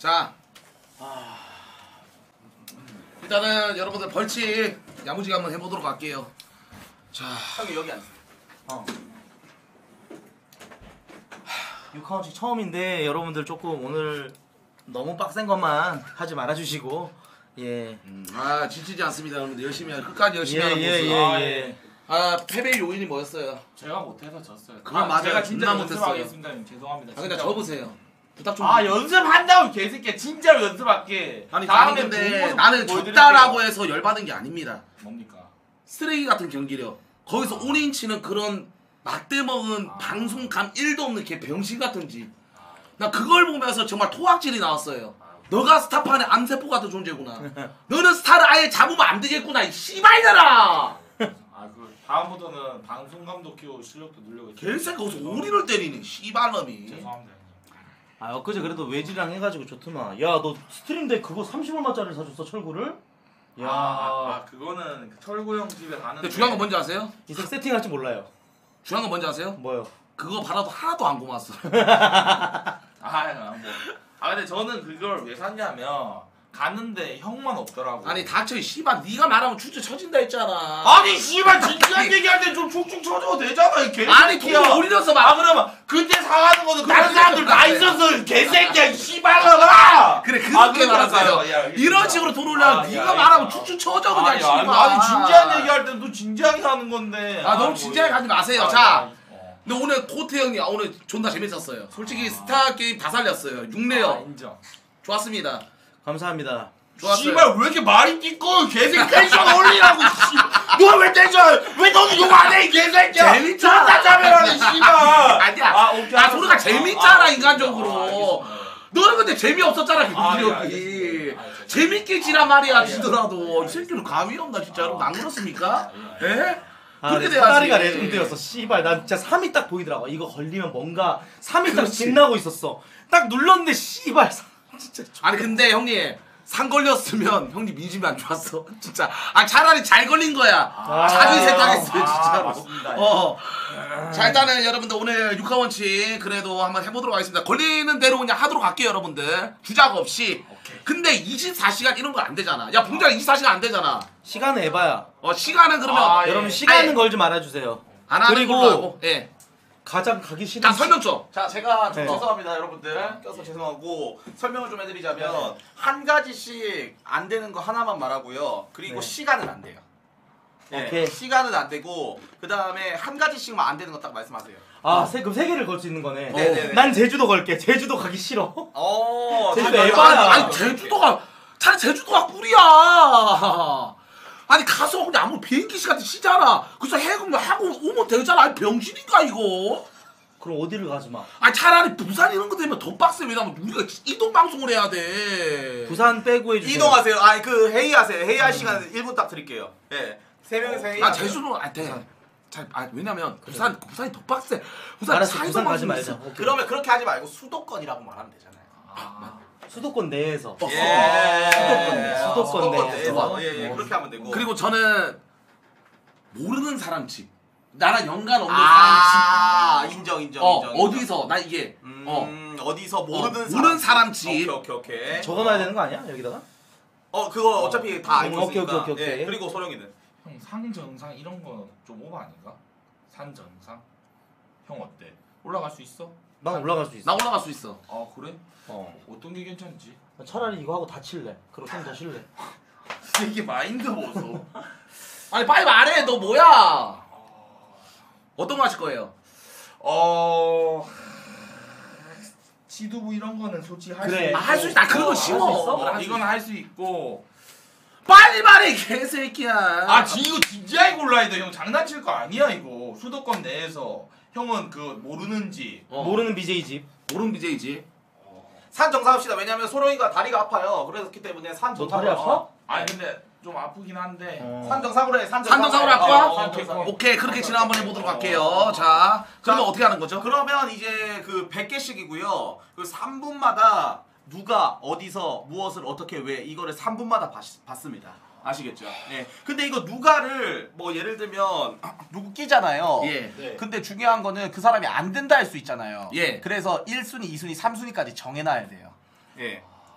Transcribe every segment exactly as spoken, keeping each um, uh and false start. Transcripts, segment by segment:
자, 일단은 여러분들 벌칙 야무지게 한번 해보도록 할게요. 자, 형이 여기 앉으세요. 어. 육하원씩 처음인데 여러분들 조금 오늘 너무 빡센 것만 하지 말아주시고 예. 음, 아 지치지 않습니다 여러분들. 열심히 하 끝까지 열심히 예, 하는 예, 모습. 예, 아, 예. 아 패배의 요인이 뭐였어요? 제가 못해서 졌어요. 그건 아, 맞아요. 제가 진짜 존나 연습하겠습니다. 형님. 죄송합니다. 아 근데 진짜. 접으세요. 부탁 좀. 아 연습한다고 개새끼야. 진짜로 연습할게. 아니 다음에 아니 근데 좋은 모습 나는 보여드릴게요. 졌다라고 해서 열받은 게 아닙니다. 뭡니까? 쓰레기 같은 경기력. 거기서 온인 치는 그런 막대 먹은 아. 방송감 일도 없는 개 병신 같은지. 나 그걸 보면서 정말 토악질이 나왔어요. 너가 스타판의 암세포 같은 존재구나. 너는 스타를 아예 잡으면 안 되겠구나. 이 씨발들아. 아 그 다음부터는 방송 감독 키워 실력도 늘려야겠어요. 개새끼 거기서 오리를 때리네. 씨발놈이. 죄송합니다. 형님. 아 엊그제 그래도 외지랑 해가지고 좋더만. 야 너 스트림덱 그거 삼십 얼마짜리를 사줬어 철구를? 야. 아, 아 그거는 그 철구 형 집에 가는데. 근데 중요한 건 뭔지 아세요? 이색 세팅할 줄 몰라요. 중요한 건 뭔지 아세요? 뭐요? 그거 받아도 하나도 안 고마웠어. 아, 뭐. 아 근데 저는 그걸 왜 샀냐면 갔는데 형만 없더라고. 아니 닥쳐 이 씨발 네가 말하면 주제 쳐진다 했잖아. 아니 씨발 진지한 얘기할 때 좀 축축 쳐줘도 되잖아 이 개새끼야. 아니 돈을 올려서 막. 아 그러면 그때 사가는 거는 다른 그래, 사람들 다 그래. 있었어 개새끼야 이 씨발놈아. 그래 아, 그렇게 말하세요. 야, 알겠습니다. 이런 식으로 돈 올려면 아, 네가 야, 말하면 야. 축축 쳐져 그냥 아니, 씨발. 아니, 아니 진지한 얘기할 땐 또 진지하게 하는 건데. 아, 너무 뭐, 진지하게 하지 마세요. 아, 자. 야, 어. 근데 오늘 코트 형이 아, 오늘 존나 재밌었어요. 솔직히 아. 스타 게임 다 살렸어요. 육 레어 아, 인정. 좋았습니다. 감사합니다. 좋았어요. 씨발 왜 이렇게 말이 띠고 개새끼 텐션 올리라고 씨. 너왜 텐션 왜 너는 욕 안 해 이 개새끼야. 재밌잖아. 존나 짜면하네 씨발. 아니야. 아, 오케이, 아 알았어. 소리가 재밌잖아 아, 인간적으로. 아, 알겠습니다. 너는 근데 재미없었잖아 아, 예, 기분력이. 알겠습니다. 알겠습니다. 재밌게 지란 말이야 아, 예, 지더라도. 이 알겠습니다. 새끼는 감이 없나 진짜 여러분 안 그렇습니까? 아, 예? 아, 그렇게 근데 돼야지. 사다리가 레전드였어. 씨발 난 진짜 삼이 딱 보이더라고. 이거 걸리면 뭔가 삼이 딱 그렇지. 빛나고 있었어. 딱 눌렀는데 씨발 진짜 아니 근데 형님 상 걸렸으면 형님 민심이 안 좋았어 진짜. 아 차라리 잘 걸린 거야. 아, 자기 생각했어요 아, 진짜로. 맞습니다. 어. 자 일단은 여러분들 오늘 육하원칙 그래도 한번 해보도록 하겠습니다. 걸리는 대로 그냥 하도록 할게요 여러분들. 주작 없이. 오케이. 근데 이십사 시간 이런 거 안 되잖아. 야 봉장 이십사 시간 안 되잖아. 시간은 에바야. 어 시간은 그러면 아, 예. 여러분 시간은 아니, 걸지 말아주세요. 안 하는 그리고 걸로 하고. 예. 가장 가기 싫은 자 설명 좀. 자, 제가 좀 네. 죄송합니다, 여러분들. 껴서 죄송하고 설명을 좀 해드리자면 한 가지씩 안 되는 거 하나만 말하고요. 그리고 네. 시간은 안 돼요. 네, 오케이. 시간은 안 되고 그 다음에 한 가지씩만 안 되는 거 딱 말씀하세요. 아, 세, 그럼 세 개를 걸 수 있는 거네. 네네네. 난 제주도 걸게. 제주도 가기 싫어. 어, 제주도 잠깐만. 에바야. 아니, 아니 제주도가 차라리 제주도가 꿀이야. 아니 가서 그냥 아무 비행기 시간 쉬잖아. 그래서 해금도 하고 오면 되잖아. 아니 병신인가 이거? 그럼 어디를 가지 마. 아니 차라리 부산 이런 거 되면 더 빡세. 왜냐면 우리가 이동 방송을 해야 돼. 부산 빼고 해주세요. 이동하세요. 아니 그 회의하세요. 회의할 시간 일 분 딱 드릴게요. 예. 세 명이서 회의. 아 제주도 안 돼. 잘, 아, 왜냐면 부산 부산이 더 빡세. 부산 알았어, 사이동 부산 가지 방송이 말자. 있어. 오케이. 그러면 그렇게 하지 말고 수도권이라고 말하면 되잖아요. 아, 수도권 내에서. 어, 예. 수도권 내, 수도권 수도권 내에서. 내에서. 예, 예. 그렇게 하면 되고. 그리고 저는 모르는 사람 집. 나랑 연관 없는 아, 사람 집. 인정, 인정, 어 인정. 인정. 어디서 나 이게 음, 어 어디서 모르는 어, 사람. 모르는 사람 집. 오케이, 오케이, 오케이. 적어놔야 되는 거 아니야? 여기다가? 어, 그거 어차피 다 알고 음, 오케이, 있으니까. 오케이, 오케이, 오케이. 예, 그리고 소령이는. 형 상정상 이런 거 좀 오버 아닌가? 산정상? 형 어때? 올라갈 수 있어? 난 올라갈 수 있어. 나 올라갈 수 있어. 아 그래? 어. 어떤 게 괜찮지? 차라리 이거 하고 다칠래. 그럼 좀 더 쉴래. 이게 마인드 보소. 아니 빨리 말해. 너 뭐야? 어떤 거 하실 거예요? 어 지두부 이런 거는 솔직히 할 수 그래. 있고 아, 할 수 있다. 그런 거 할 수 쉬워. 있어? 어, 이건 할 수 있고. 빨리 말해 개새끼야. 아 지, 이거 진지하게 골라야 돼. 형 장난칠 거 아니야 이거. 수도권 내에서 형은 그 모르는지. 어. 모르는 비제이 집. 모르는 비제이지. 산 정사합시다. 왜냐면 소령이가 다리가 아파요. 그렇기 때문에 산 너 정사. 다리 아파? 아니 근데 좀 아프긴 한데. 어. 산 정사로 해. 산 산정상으로 정사로. 할까? 어, 산 정사. 오케이 그렇게 진행 한번 해보도록 할게요. 자 그러면 자, 어떻게 하는 거죠? 그러면 이제 그 백 개씩이고요. 그 삼 분마다 누가 어디서 무엇을 어떻게 왜 이거를 삼 분마다 받습니다. 아시겠죠? 예. 근데 이거 누가를 뭐 예를 들면 누구 끼잖아요. 예. 네. 근데 중요한 거는 그 사람이 안 된다 할 수 있잖아요. 예. 그래서 일 순위, 이 순위, 삼 순위까지 정해놔야 돼요. 예.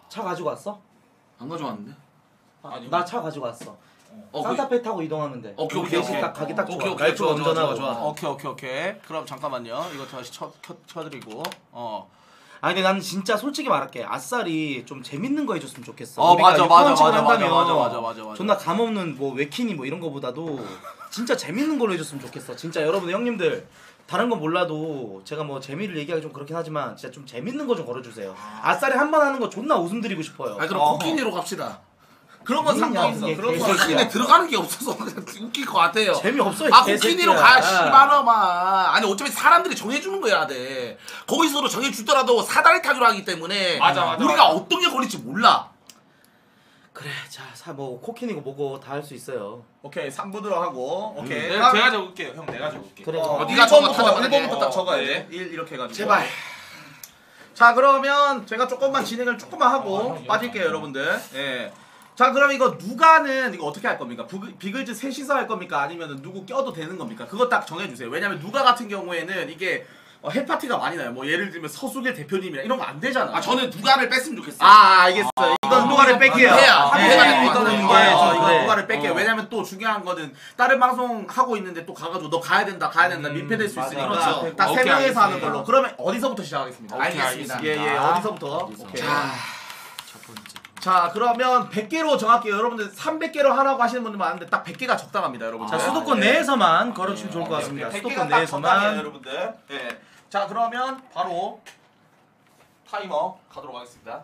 차 가지고 왔어? 안 가져왔는데? 아니, 나 차 가지고 왔어. 어, 산타페 타고 이동하면 돼. 오케이, 우리 오케이, 넷이 오케이. 딱 가기 딱 오케이, 좋아. 오케이, 라이프 좋아, 좋아, 운전하고. 좋아, 좋아. 오케이 오케이 오케이. 그럼 잠깐만요. 이거 다시 쳐, 켜, 쳐드리고. 어. 아니 근데 나는 진짜 솔직히 말할게. 아싸리 좀 재밌는 거 해줬으면 좋겠어. 어, 우리가 맞아, 육화원 맞아, 측을 맞아, 한다면 맞아, 맞아, 맞아, 맞아. 존나 감없는 뭐 웨키니 뭐 이런 거보다도 진짜 재밌는 걸로 해줬으면 좋겠어. 진짜 여러분 형님들 다른 건 몰라도 제가 뭐 재미를 얘기하기 좀 그렇긴 하지만 진짜 좀 재밌는 거 좀 걸어주세요. 아싸리 한 번 하는 거 존나 웃음 드리고 싶어요. 아니 그럼 어. 코끼니로 갑시다. 그런 건 재밌냐, 상관없어. 그게 그런 건 개새끼야. 코끼니 들어가는 게 없어서 그냥 웃길 것 같아요. 재미없어 이 아 개새끼야. 코끼니로 가 씨발놈아. 아니 어차피 사람들이 정해주는 거야 돼. 거기서도 정해주더라도 사다리 타기로 하기 때문에 맞아, 맞아, 우리가 맞아. 어떤 게 걸릴지 몰라. 그래 자뭐 코끼니고 뭐고 다 할 수 있어요. 오케이 삼 부 들어가고. 오케이. 내가, 제가 적을게요. 형 내가 적을게. 그래. 어, 네가 적어, 일번부터 적어, 일번부터 어, 딱 적어야 네. 돼. 일 이렇게 해가지고. 제발. 자 그러면 제가 조금만 진행을 조금만 하고 어, 형, 빠질게요 형. 여러분들. 예. 자 그럼 이거 누가는 이거 어떻게 할 겁니까? 부그, 비글즈 셋이서 할 겁니까? 아니면 누구 껴도 되는 겁니까? 그거 딱 정해주세요. 왜냐면 누가 같은 경우에는 이게 어, 해파티가 많이 나요. 뭐 예를 들면 서수길 대표님이랑 이런 거 안 되잖아. 아 저는 누가를 뺐으면 좋겠어. 아 알겠어요. 이건 누가를 뺄게요. 해야. 네, 해야 이거는 될 이거 것 같아요. 어, 이거 그래. 누가를 뺄게요. 어. 왜냐면 또 중요한 거는 다른 방송 하고 있는데 또 가가지고 너 가야 된다 가야 된다 음, 민폐될 수 맞아. 있으니까 그렇죠. 딱 세 오케이, 명에서 하는 알겠습니다. 걸로. 그러면 어디서부터 시작하겠습니다. 오케이, 알겠습니다. 예예 예, 어디서부터? 오케이. 자, 첫 번째. 자 그러면 백 개로 정할게요. 여러분들 삼백 개로 하라고 하시는 분들 많은데 딱 백 개가 적당합니다 여러분들. 자 아, 수도권 네. 내에서만 걸어주시면 좋을 것 같습니다. 백 수도권 개가 딱 적당해요 내에서만. 여러분들. 네. 자 그러면 바로 타이머 가도록 하겠습니다.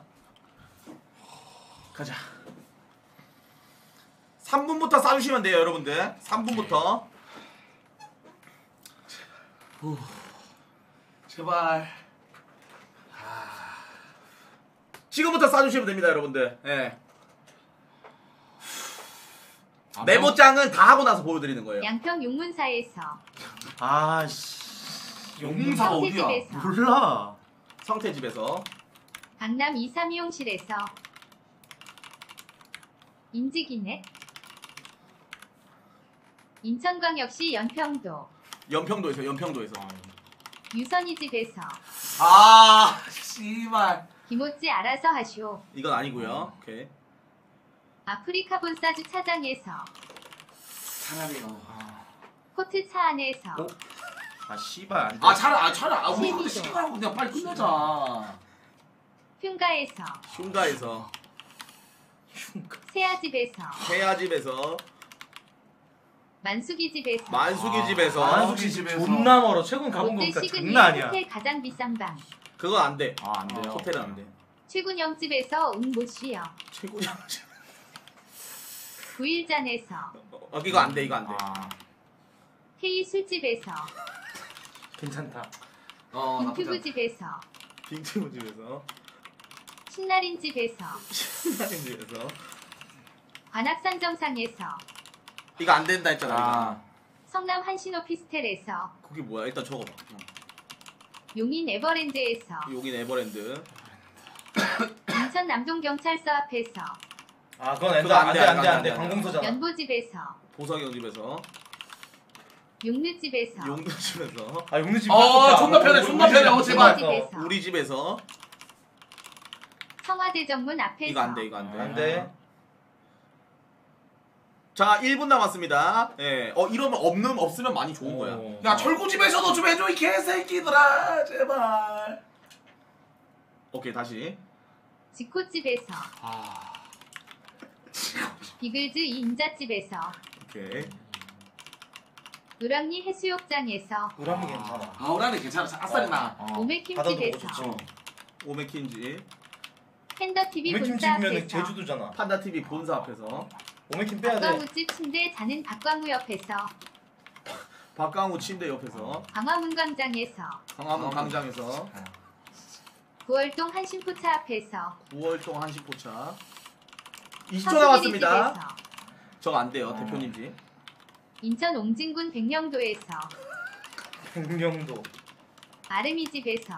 가자. 삼 분부터 쏴주시면 돼요 여러분들. 삼 분부터. 제발. 지금부터 쏴주시면 됩니다 여러분들. 예. 아, 메모장은 다 하고 나서 보여드리는 거예요. 양평 용문사에서 아씨 용사 어디야? 성태집에서 몰라. 성태집에서. 강남 이삼이용실에서 인직이네 인천광역시 연평도 연평도에서 연평도에서. 유선이 집에서 아 씨발. 김오찌 알아서 하쇼 이건 아니고요. 오케이. 아프리카 본사주 차장에서 차라리 어. 코트 차 안에서 어? 아 씨발 안 돼. 아 차라 아 차라 아 우리 근데 시비도. 시간하고 그냥 빨리 끝내자. 흉가에서 흉가에서. 세아집에서 해야집에서. 만수기 집에서 만수기 집에서. 아, 만숙이 집에서. 존나 멀어. 최근 가본 롯데 거니까 시그니엘 장난 아니야. 호텔 가장 비싼 방 그건 안 돼. 아, 안 돼요. 호텔은 안 돼. 최군영 집에서 웅못 쉬어 최고장. 구일잔에서 어, 이거 안 돼. 이거 안 돼. 아, K 술집에서 괜찮다. 어 나쁘지 빈튜브 않다. 집에서 빙튜브 집에서. 신나린 집에서 신나는 집에서. 관악산 정상에서 이거 안 된다 했잖아. 아, 성남 한신 오피스텔에서 이거. 그게 뭐야? 일단 적어봐. 어. 용인 에버랜드에서 여긴 에버랜드. 인천 남동경찰서 앞에서 아 그건 그거 안 돼, 안돼 안 돼, 안돼 안 안돼 돼. 방공서잖아. 연보집에서 보석영 집에서. 용르집에서 용도 집에서. 아 용르집. 어, 존나 편해, 존나 편해. 어, 제발. 집에서 우리 집에서. 청와대 정문 앞에서 이거 안 돼. 이거 안 돼. 안 돼. 자, 일 분 남았습니다. 예. 어, 이러면 없는 없으면 많이 좋은 거야. 어. 야 철구집에서도 좀 해줘 이 개새끼들아 제발. 오케이, 다시. 지코집에서 아, 비글즈 이인자집에서 오케이. 노량리 해수욕장에서 우람이 괜찮아. 아 우라니 괜찮아 아싸리 나. 어. 받아도 오메킴집에서 좋지. 어. 오메킨지. 팬더티비 본사 오메킴집이면 앞에서 제주도잖아. 판다티비 본사 앞에서. 오메킴 빼야 돼. 박광우집 침대 자는 박광우 옆에서 박강우 침대 옆에서. 광화문 광장에서 광화문 광장에서. 구월동 한신포차 앞에서 구월동 한식포차. 이십 초 서수길이 남았습니다. 집에서 저거 안 돼요, 어. 대표님 집. 인천 옹진군 백령도에서 백령도. 아르미 집에서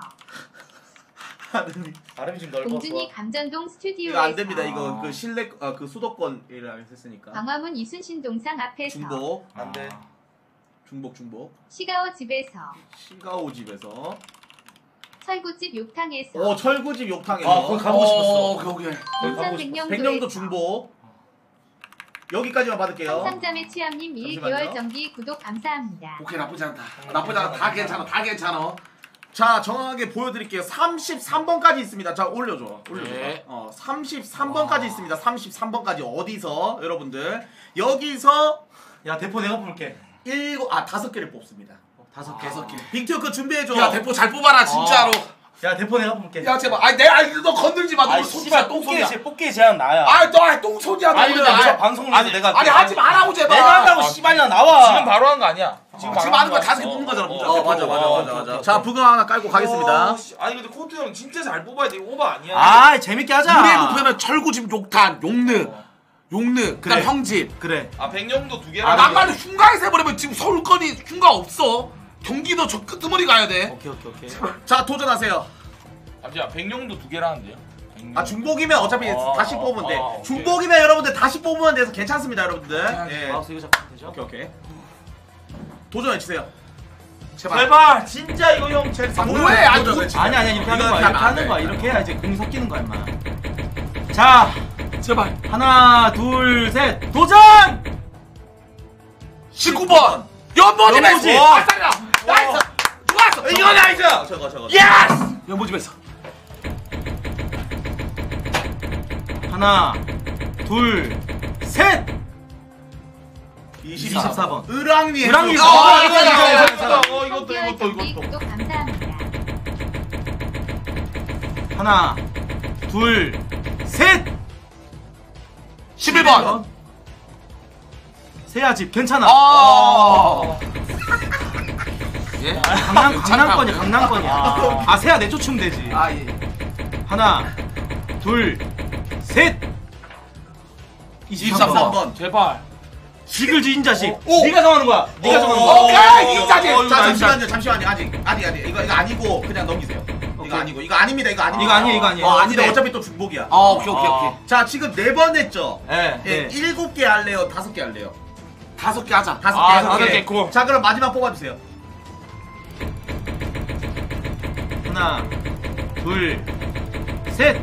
아름이 좀 넓어서. 공준이 감전동 스튜디오에서 이거 안 됩니다. 이거 아. 그 실내 아, 그 수도권이라 했으니까. 광화문 이순신 동상 앞에서 중복, 안 돼. 중복, 중복. 시가오 집에서 시가오 집에서. 철구집 욕탕에서 오 철구집 욕탕에서. 아, 거기 가보고 싶었어. 어, 거기. 인천 백령도에서 백령도 중보. 여기까지만 받을게요. 삼삼자매 취향님 일 잠시만요. 개월 정기 구독 감사합니다. 오케이 나쁘지 않다. 나쁘지 않다. 다 괜찮아. 다 괜찮아. 자 정확하게 보여드릴게요. 삼십삼 번까지 있습니다. 자 올려줘. 올려줘. 네. 어 삼십삼 번까지 있습니다. 삼십삼 번까지 어디서 여러분들 여기서 야 대포 내가 뽑을게. 일곱 아 다섯 개를 뽑습니다. 다섯 개. 다섯 개. 빅티어크 준비해줘. 야 대포 잘 뽑아라 진짜로. 야 대포 내가 뽑을게. 야 제발. 아니 내가 아니, 너 건들지 마. 너 아이 손이야 씨발 뽑기 똥손이야. 제 뽑기 제한 나야. 아니 너아 똥손이야. 너 아니 근데 그래. 내가 방송을 해서 아니, 내가 아니 하지 말라고 제발. 내가 한다고 씨발이나 나와. 지금 바로 한 거 아니야. 지금 바로 하는 거야. 거 다섯 개 아니야. 뽑는 거잖아. 어, 문자. 어, 어 맞아 어, 맞아 어, 맞아 어, 맞아. 어, 자 부금 하나 깔고 가겠습니다. 어, 씨, 아니 근데 코트 형 진짜 잘 뽑아야 돼. 오버 아니야. 아 재밌게 하자. 우리의 목표는 철구집 욕탄 용느 어. 용느 그다음 그래. 형집. 그래. 아 백령도 두 아, 개랑. 막말로 흉가에서 해버리면 지금 서울권이 흉가 없어. 경기도 저 끄트머리 가야 돼. 오케이 오케이 오케이. 자 도전하세요. 잠시만 백령도 두 개라는데요. 백령도. 아 중복이면 어차피 어, 다시 어, 뽑으면 돼. 어, 오케이. 중복이면 여러분들 다시 뽑으면 돼서 괜찮습니다 여러분들. 예. 마우스 이거 잡으면 되죠? 오케이 오케이. 도전해 주세요. 제발. 제발 진짜 이거 형 제일 아, 뭐해? 아니, 도전해 도- 주세요. 아니 아니 이렇게 하는 이거 거야. 하면 이렇게 안 하는 돼. 거야. 이렇게 해야지 공 섞이는 거야 임마. 자 제발. 하나 둘 셋 도전. 십구 번. 연모집에서. 연모집. 아싸리라. 나이스. 좋았어. 이거 나이스. 저거 저거. 예스. 연모집에서. 하나 둘 셋. 이십사 번. 을왕리. 을왕리. 해수. 어, 아, 이거, 이거, 이거, 이거, 이거, 이거. 어 이것도 삼 개월 이것도 정기 이것도. 구독 감사합니다. 하나 둘 셋. 십일 번. 세야집 괜찮아. 어. 예? 강남 강남권이야 강남권이야. 아 세야 내 쫓으면 되지. 아 예. 하나 둘 셋. 이십삼 이십삼 번. 번. 제발. 지글지인 자식. 오. 네가 정하는 거야. 네가 어, 정하는 어, 거야. 오케이, 이 자식. 자 자, 잠시만요 잠시만요 아직 아직 아직 이거 이거 아니고 그냥 넘기세요. 오케이. 이거 아니고 이거 아닙니다 이거 아닙니다. 이거 아니에요, 이거 아니에요. 어 아닌데 네. 어차피 또 중복이야. 아 오케이 오케이 오케이. 자 지금 네 번 했죠. 예. 예, 네. 일곱 개 할래요 다섯 개 할래요. 다섯 개 하자. 다섯 아, 개. 다섯 오케이. 개, 고. 자 그럼 마지막 뽑아주세요. 하나 둘 셋.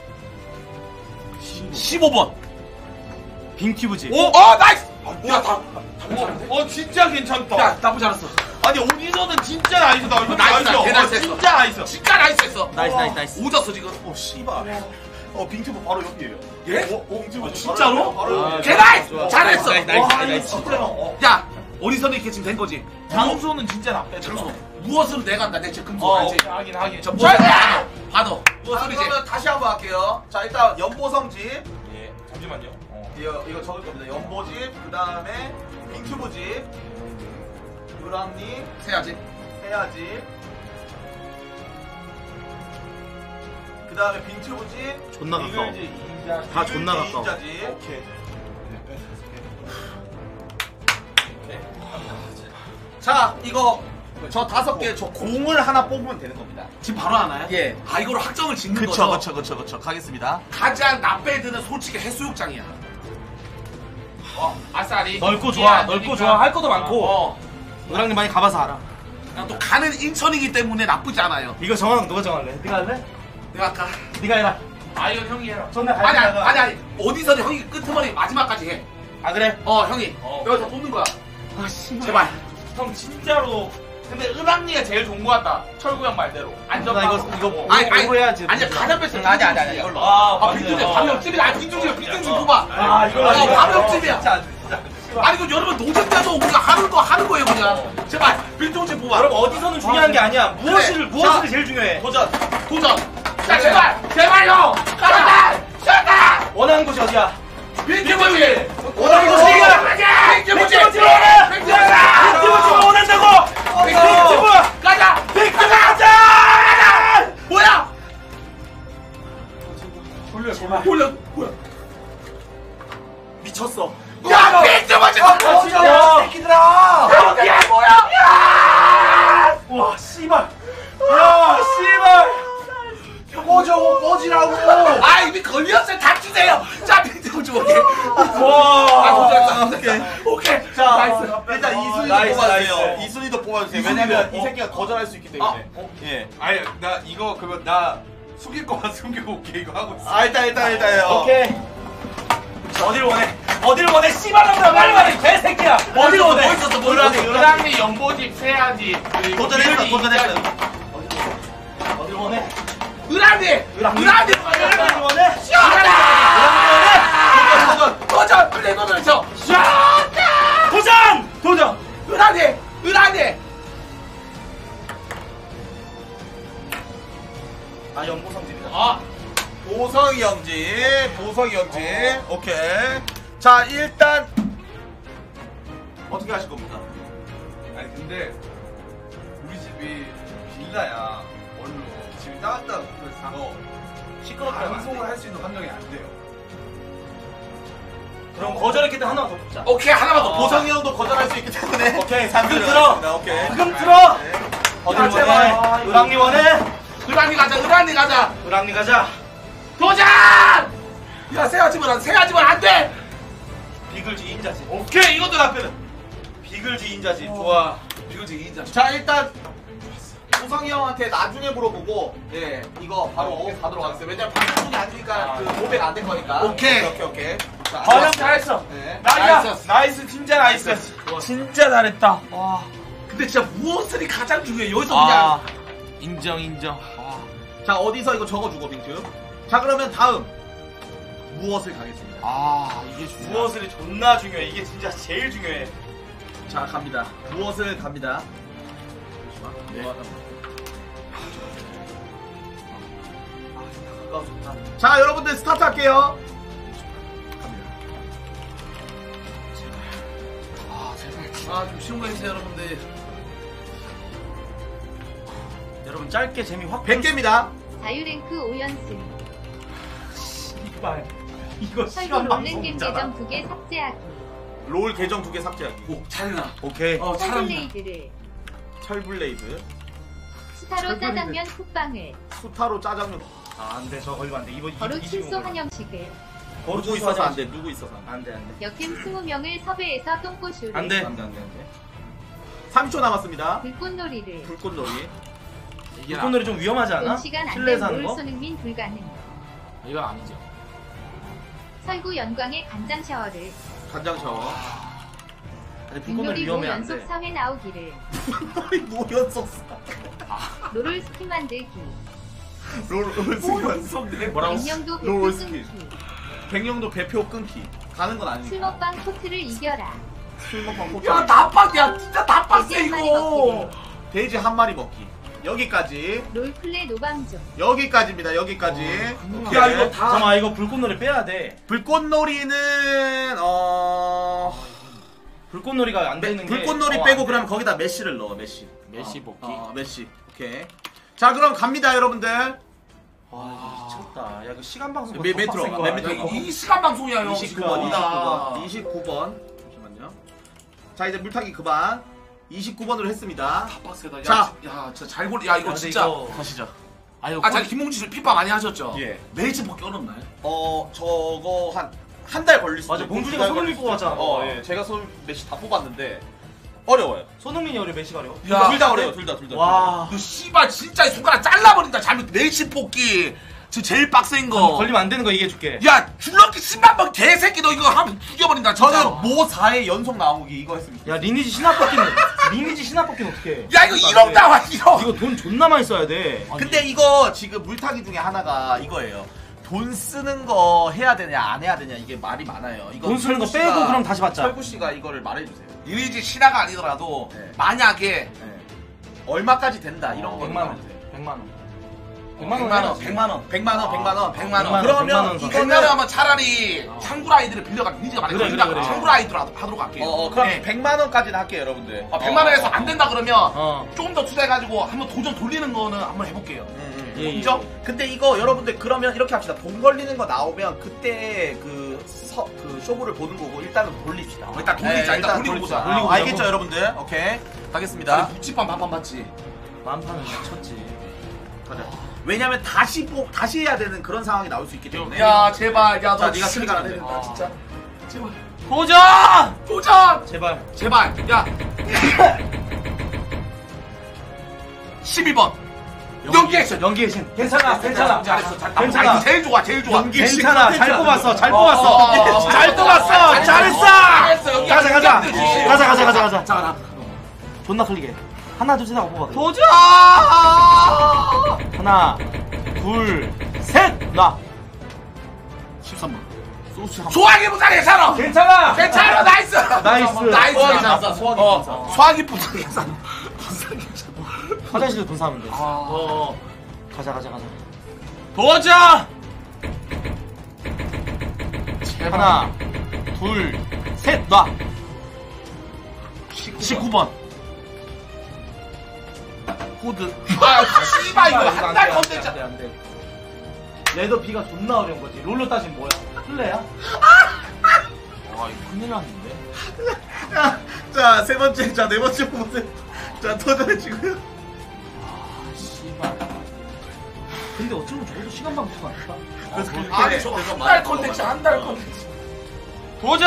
십오 번. 빙튜브지. 오, 어 나이스. 야, 다, 어, 어 진짜 괜찮다. 야 나쁘지 않았어. 아니 오디션은 진짜 나이스다. 이거 나이스다, 나이스. 대단했어. 어, 진짜 나이스. 진짜 나이스했어. 나이스 나이스 나이스. 오졌어 지금. 어 씨발. 어 빙튜브 바로 여기에요. 예? 어, 어 빙튜브 진짜로? 바로 여기. 아, 개 나이스. 잘했어. 나이스 나이스 와, 나이스. 진짜 형. 어. 야 어디서는 이렇게 지금 된 거지. 장소는 진짜 나쁘다. 장소. 무엇으로 내가 한다. 내 지금 금속 어, 알지? 오케이, 하긴 하긴. 저 무엇을 받아. 받아. 자, 무엇을 이제. 그러면 다시 한번 할게요. 자 일단 연보성집 예, 잠시만요. 어. 이거 이거 적을 겁니다. 연보집 그 다음에 빙튜브집 유랑리 세야지. 해야집 그 다음에 빙튜브집 존나 가까워. 이글지 이자. 다 존나 가까워. 인자집 오케이. 자 이거 저 다섯 개 저 공을 하나 뽑으면 되는 겁니다. 지금 바로 하나요? 예. 아 이거로 확정을 짓는 그쵸 거죠. 그쵸 그쵸 그쵸 가겠습니다. 가장 나빼드는 솔직히 해수욕장이야. 어, 아싸리. 넓고 좋아. 예, 넓고 아니니까. 좋아. 할 것도 많고. 어. 노랑님 많이 가봐서 알아. 그냥 또 가는 인천이기 때문에 나쁘지 않아요. 이거 정하는 거 누가 정할래? 네가 할래? 내가 아까 네가 해라. 아 이거 형이 해라. 전날 아니 아니 아니 아니 어디서든 형이 끄트머리 마지막까지 해. 아 그래? 어 형이 어. 여기서 뽑는 거야. 아 씨발. 제발. 형 진짜로. 근데 은학리가 제일 좋은 거 같다. 철구 형 말대로. 나 안전하고. 이거 이거 아니 아니 오버 해야지. 아니 가장 뺐어. 아니 아니 아니 이걸로. 아, 아 빈둥지 바로 옆집이야. 아 빈둥지야 빈둥지 뽑아. 아 이거 아 바로 옆집이야. 진짜 진짜. 아니 이거 여러분 노잼자도 우리가 하는 거 하는 거예요 그냥. 제발 빈둥지 뽑아. 여러분 어디서는 중요한 게 아니야. 무엇을 그래. 무엇이 자. 제일 중요해. 도전 도전. 자 제발 제발 형. 가자 셔다. 원하는 곳이 어디야? 빈둥지. 원하는 곳이 어디야? 빈둥지. 빅튜브 빈둥지. 원한다고. 빅튜브. 가자. 빅튜브 가자. 뭐야? 돌려 제발. 몰라 뭐야? 미쳤어. 야 빈둥지. 아 진짜 새끼들아. 이게 뭐야? 와 씨발. 야 씨발. 꺼져 꺼지라고. 아 이미 걸렸어요. 다 주세요. 자 빈둥지. 오케이. 와. 아, 도전했다. 오케이. 오케이. 자, 나이스. 일단 이순이도 나이스, 뽑아주세요. 나이스. 이순이도 뽑아주세요. 이순이도. 왜냐면 이 어. 새끼가 거절할 수 있기 때문에. 아, 어. 예. 아니 나 이거 그러면 나 숙일 거만 숨기고 올게 이거 하고 있어. 아 일단 일단 일단요. 오케이. 어딜 원해? 어딜 원해? 씨발놈들아 빨리 말해 개새끼야. 어딜 원해? 뭐 있었어? 뭐 으랑이 있었어? 으랑이 연보집 세아집 도전했어, 도전했어. 어딜 원해? 으라니. 으라니. 으라니. 어딜 원해? 시원하다. 도전. 도전. 플레이 도전 쳐. 샤다. 도전! 도전! 으라니. 으라니. 아 연보성집이다. 아 보성이 형지, 보성이 형지. 오케이. 자 일단 어떻게 하실 겁니까? 아니 근데 우리 집이 빌라야 원로 집이 따뜻하고 그래서 시끄럽게 하면 안 방송을 돼. 할 수 있는 환경이 안 돼요. 그럼 거절했기 때문에 하나 더 뽑자. 오케이 하나만 더. 보성이 형도 거절할 수 있기 때문에. 오케이 잠 지금 들어. 오케이. 지금 들어. 네. 어딜 아, 제발. 원해? 으랑이 원해? 으라니 가자. 으라니 가자. 으랑이 가자. 도전. 야 세아집은 안 세아집은 안 돼. 비글지 인자지. 오케이 이것도 나쁘다. 비글지 인자지. 좋아. 비글지 인자. 자 일단 보성이 형한테 나중에 물어보고 예 이거 바로 가도록 하겠습니다. 왜냐면 방송이 아니니까 아, 그 고백 안 된 거니까. 오케이. 오케이 오케이. 자, 과연 잘했어. 네. 나이스 나이스 진짜 나이스. 진짜 잘했다. 와. 근데 진짜 무엇이 가장 중요해. 여기서 아 그냥 인정 인정. 자 어디서 이거 적어주고 빙트. 자 그러면 다음 무엇을 가겠습니다. 아 이게 무엇을 존나 중요해. 이게 진짜 제일 중요해. 자 갑니다. 무엇을 갑니다. 자 여러분들 스타트 할게요. 아좀 쉬운 거 해주세요 여러분들. 여러분 짧게 재미 확. 백 개입니다. 자유랭크 오 연승. 이빨. 이거 설국 시간 롤랭겜 방송이잖아. 계정 두 개 삭제하기. 롤 계정 두 개 삭제하기. 오 잘해라. 오케이. 어 잘한다. 설블레이드를. 철블레이드. 스타로 짜장면 쿡방을. 수타로 짜장면. 아, 안 돼. 저 걸리면 안 돼. 이거 거루 이- 이- 칠소 이거 한영식을. 거루 누구 있어서 안 돼. 누구 있어서 안 돼. 안 돼, 안 돼. 역캠 스무 명을 섭외해서 똥꼬쇼를. 안 돼. 안 돼, 안 돼, 안 돼. 삼 초 남았습니다. 불꽃놀이를. 불꽃놀이. 이게 불꽃놀이 좀 위험하지 않아? 돈 시간 안 실내에서 된 하는 롤 거? 손흥민 불가능. 이거 아니죠. 설구 연광의 간장 샤워를. 간장 샤워. 아니, 불꽃놀이 빅놀이 모 위험해 안 연속 돼. 사 회 나오기를. 불꽃놀이 노연속. 롤을 스킨 만들기. 롤 연속. 뭐라고? 백령도 롤 배표 스킨. 끊기. 백령도 배표 끊기. 가는 건 아니니까. 술먹방 코트를 이겨라. 술 먹방 포트. 야 나빠. 야 진짜 나빴어 돼지 한 마리 이거. 먹기를. 돼지 한 마리 먹기. 여기까지. 롤플레 노방종. 여기까지입니다. 여기까지. 오케이. 야 이거 다. 잠깐만 이거 불꽃놀이 빼야 돼. 불꽃놀이는 어 불꽃놀이가 안 되는 게. 불꽃놀이 어, 빼고 안 돼. 그러면 거기다 메시를 넣어. 메시. 메시 복귀. 어, 메시. 오케이. 자 그럼 갑니다 여러분들. 와 이거 미쳤다. 야 이거 시간 방송. 몇 몇 들어가? 몇 야, 몇 이거 들어가? 이 시간 방송이야 형. 이십구 번, 지금. 이십구 번, 이십구 번. 잠시만요. 자 이제 물타기 그만. 이십구 번으로 했습니다. 다 빡세다. 야, 자. 지- 야 진짜 잘 골. 야 이거 근데 진짜. 이거- 가시죠. 아유 아, 자 김홍지 씨 피파 많이 하셨죠? 예. 메이츠 뽑기 어렵나요? 어 저거 한 한 달 걸릴 수도 맞아, 있고, 봉준이가 두달 손흥민 걸릴 수도 뽑았잖아. 있고. 어, 예. 제가 손 메시 다 뽑았는데 어려워요. 손흥민이 어려 메시가 어려. 야, 둘 다 어려요. 둘 다 둘 다. 와. 너 씨발 진짜 손가락 잘라버린다. 잘못 메이츠 뽑기. 저 제일 빡센 거. 걸리면 안 되는 거 얘기해 줄게. 야 줄넘기 십만 번 개새끼 너 이거 하면 죽여버린다. 진짜. 저는 모 사 회 연속 나오기 이거 했습니다. 야 리니지 신화 뽑기는 리니지 신화 뽑기는 어떻게? 야 이거 일억 나와 일억. 이거 돈 존나 많이 써야 돼. 근데 이거 지금 물타기 중에 하나가 이거예요. 돈 쓰는 거 해야 되냐 안 해야 되냐 이게 말이 많아요. 이거 돈 쓰는 거 철구 빼고 씨가- 그럼 다시 받자. 철구 씨가 이거를 말해주세요. 리니지 신화가 아니더라도 네. 만약에 네. 얼마까지 된다 이런 거 백만 원. 백만 원. 백만 원. 백만 원, 해야지. 백만 원. 백만 원, 백만 원, 백만 원. 백만 원, 백만 그러면 원 선. 이거는 백만 원 하면 차라리 창굴 아이들을 빌려가 리니지가 많이 그래, 걸린다. 그래, 그래. 창굴 아이들 하도록 할게요. 어, 어 그럼 네. 백만 원까지는 할게요, 여러분들. 어, 백만 원에서 안 된다 그러면 어. 조금 더 투자해가지고 한번 도전 돌리는 거는 한번 해볼게요. 음, 음. 예, 예. 인정? 근데 이거 여러분들 그러면 이렇게 합시다. 돈 걸리는 거 나오면 그때 그, 서, 그 쇼부를 보는 거고 일단은 돌립시다. 어, 일단 돌리자. 네, 일단 돌리고 돌립시다. 보자. 돌리고 아, 보자고. 알겠죠, 여러분들? 오케이. 가겠습니다. 아니 묵찌빵 반반 받지. 만판은 쳤지. 가자. 왜냐면 다시 꼭 다시 해야 되는 그런 상황이 나올 수 있기 때문에. 야 제발 야너 자, 네가 클릭 안 해야 된다, 진짜 제발 도전! 도전 제발. 제발 야 십이 번 연기의 신 연기의 신. 괜찮아, 괜찮아. 잘했어 잘 괜찮아. 아니, 제일 좋아 제일 좋아 괜찮아. 잘 뽑았어. 잘 어, 뽑았어. 어, 어, 잘 어, 뽑았어. 어, 잘했어. 잘했어 여기 가자, 가자. 안 되지. 가자, 가자, 가자, 가자. 자 나. 존나 클릭해. 하나, 둘, 셋 하고 뽑아. 도전! 하나, 둘, 셋. 나. 십삼 번. 소스 한 번. 소화기 부자 괜찮아 괜찮아. 괜찮아 나이스 나이스. 나이스 소화기 괜찮아 부자, 소화기 어, 부자. 소화기 부자 괜찮아 부자 괜찮아 화장실에 돈 사면 돼. 어 가자, 가자, 가자. 도전! 하나, 둘, 셋. 나. 십구 번. 코드 아 씨발 이거 한 달 컨텐츠 안 돼, 안 돼. 레더 B가 존나 어려운 거지. 롤로 따지면 뭐야? 플레야? 와 이거 큰일 났는데. 자, 자, 세 번째, 자, 네 번째 보세요. 자, 도전해주고요. 씨발. 근데 어쩌면 저것도 시간 방송 아닐까? 그래서 그렇게 아니 저거 한 달 컨텐츠 한 달 컨텐츠 도전!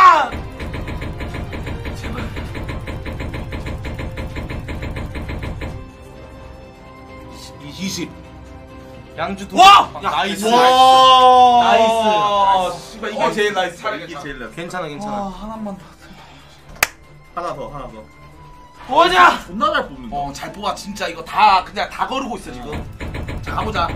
이십 양주 두 와! 번. 야, 나이스. 와, 나이스. 씨발, 이게 제일 나이스. 이게 제일 나이스. 괜찮아, 괜찮아. 하나만 더. 하나 더, 하나 더. 도전! 존나 잘 뽑는다. 어잘 뽑아 진짜 이거 다 그냥 다 거르고 있어 지금 자 가보자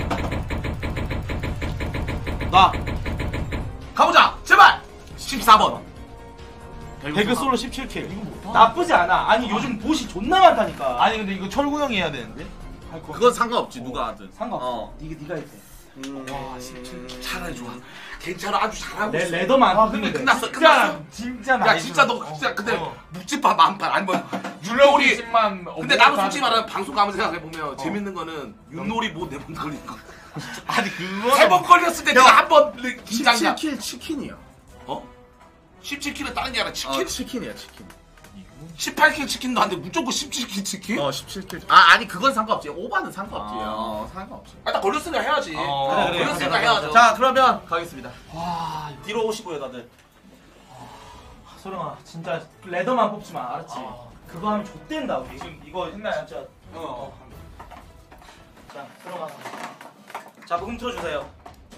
나. 가보자 제발 십사 번 배그 솔로 십칠 킬. 나쁘지 않아. 아니 요즘 보시 존나 많다니까. 아니 근데 이거 철구 형이 해야 되는데? 그건 상관없지, 누가 하든. 상관없어. 어. 니가 니가 해. 와 십칠 차라리 좋아 괜찮아 아주 잘하고 레 있어 레더만 안 근데 끊으면 돼. 끝났어 끝났어 진짜 야 나이스. 진짜 너 진짜 근데 어. 묵집밥 만판 아니면 율리 율놀이 십만. 근데 나도 솔직히 말하면 방송 가면 생각해보면 재밌는 거는 윷놀이 뭐 네 번 걸린 거 아니 그거. 세 번 걸렸을 때 내가 한번 긴장감 십칠 킬 치킨이야. 어? 십칠 킬은 다른 게 아니라 치킨? 어, 치킨이야, 치킨. 십팔 킬 치킨도 안 돼 무조건 십칠 킬 치킨? 어, 십칠 킬. 아, 아니, 그건 상관없지. 오바는 상관없지. 아. 어, 상관없지. 아, 나 걸렸으니까 해야지. 어, 어, 그래, 그래. 걸렸으니까 가자, 해야죠. 자, 그러면 가겠습니다. 와, 뒤로 오시고요, 다들. 소령아, 진짜 레더만 뽑지 마, 알았지? 아. 그거 하면 좆된다 우리. 지금 이거 했나요? 진짜. 어. 자, 소령아. 자, 흠 틀어주세요.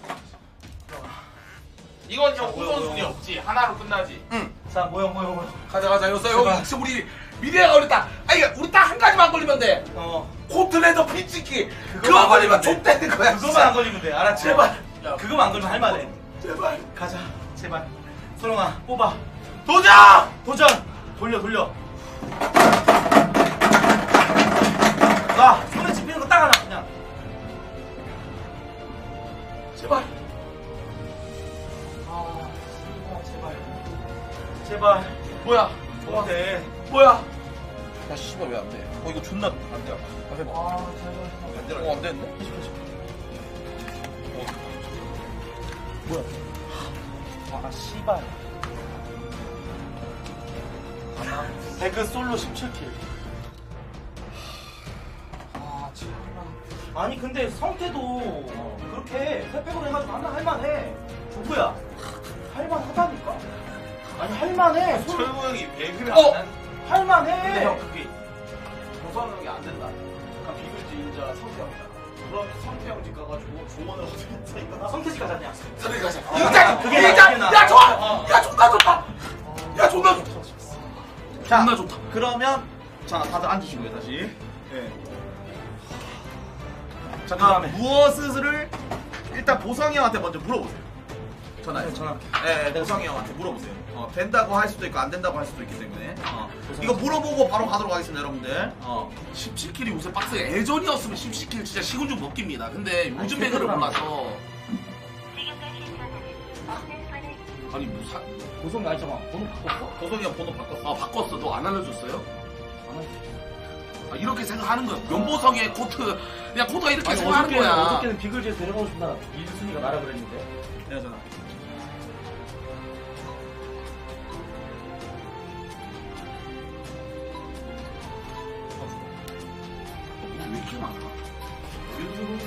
이건 형 뭐야, 우선순위 뭐야. 없지. 하나로 끝나지. 자, 모여, 모여, 모여. 가자, 가자. 여기서 여기 혹시 우리 미래가 걸렸다. 아니, 우리 딱 한 가지만 걸리면 돼. 어. 코트레더 피치키. 그거 그거만 걸리면 걸리면 족되는 거야. 그거만 안 걸리면 돼, 알았지? 제발. 야, 그거만 안 걸리면 할만해. 제발. 가자, 제발. 소령아, 뽑아. 도전! 도전! 돌려, 돌려. 나 손에 집히는 거 딱 하나 그냥. 제발. 아, 제발. 제발. 뭐야? 뭐야? 돼. 뭐야? 야, 씨발, 왜 안 돼? 어, 이거 존나 안 돼. 아, 해봐. 아, 제발. 안 되나? 어, 안 되는데? 뭐야? 아, 씨발. 배그 솔로 십칠 킬. 아, 제발. 아니, 근데 성태도 그렇게 세팩으로 해가지고 하나 할만해. 누구야? 할만하다니까? 아니, 할만해. 솔- 철구 형이 배그를 어! 안 한. 할만해. 근데 형, 그게 조선 형이 안 된다. 그러니까 비글지 인자 성태 형이잖아. 그러면 성태 형 집 가가지고 조언을 하자. 성태 씨 가자냐? 저리 가자. 어, 이자, 그게 이자. 나- 야, 좋아. 어. 야, 존나 좋다. 야, 존나 좋다. 자, 존나 좋다. 그러면 자, 다들 앉으시고요, 다시. 예. 자, 그다음에. 그럼 무엇을 일단 보성이 형한테 먼저 물어보세요. 전화해. 전화할게. 네, 보성이 형한테 물어보세요. 어, 된다고 할 수도 있고 안 된다고 할 수도 있기 때문에. 어. 이거 물어보고 바로 가도록 하겠습니다, 여러분들. 어. 십칠 킬이 요새 빡세. 예전이었으면 십칠 킬 진짜 시군 좀 먹깁니다. 근데 요즘 아니, 배그를 그거랑- 몰라서. 아니, 뭐 사... 고성 나있잖아. 번호 바꿨어? 보성이 형 번호 바꿨어. 아, 바꿨어. 너 안 알려줬어요? 안 하지. 아, 이렇게 생각하는 거야. 연보성의 코트. 그냥 코트가 이렇게 아니, 생각하는 어저께는, 거야. 어저께는 비글즈에 데려가고 싶나 이준순이가 나라 그랬는데. 내가 전화. 왜 이렇게 많아?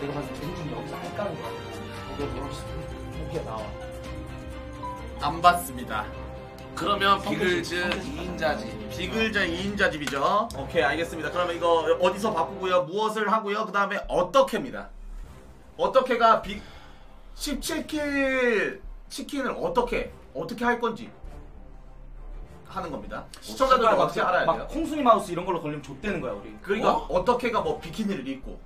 내가 봤을 때 대리님 여기서 안 까는 거야. 여기 여기서 여기가 나와. 안 봤습니다. 그러면 비글즈 이 인자지. 비글즈 이 인자 집이죠. 오케이 알겠습니다. 그러면 이거 어디서 바꾸고요? 무엇을 하고요? 그 다음에 어떻게입니다. 어떻게가 비 십칠 킬 치킨을 어떻게 어떻게 할 건지 하는 겁니다. 시청자들도 막, 어떻게 알아야 막 돼요. 콩순이 마우스 이런 걸로 걸리면 좆되는 거야 우리. 그러니까 어? 어떻게가 뭐 비키니를 입고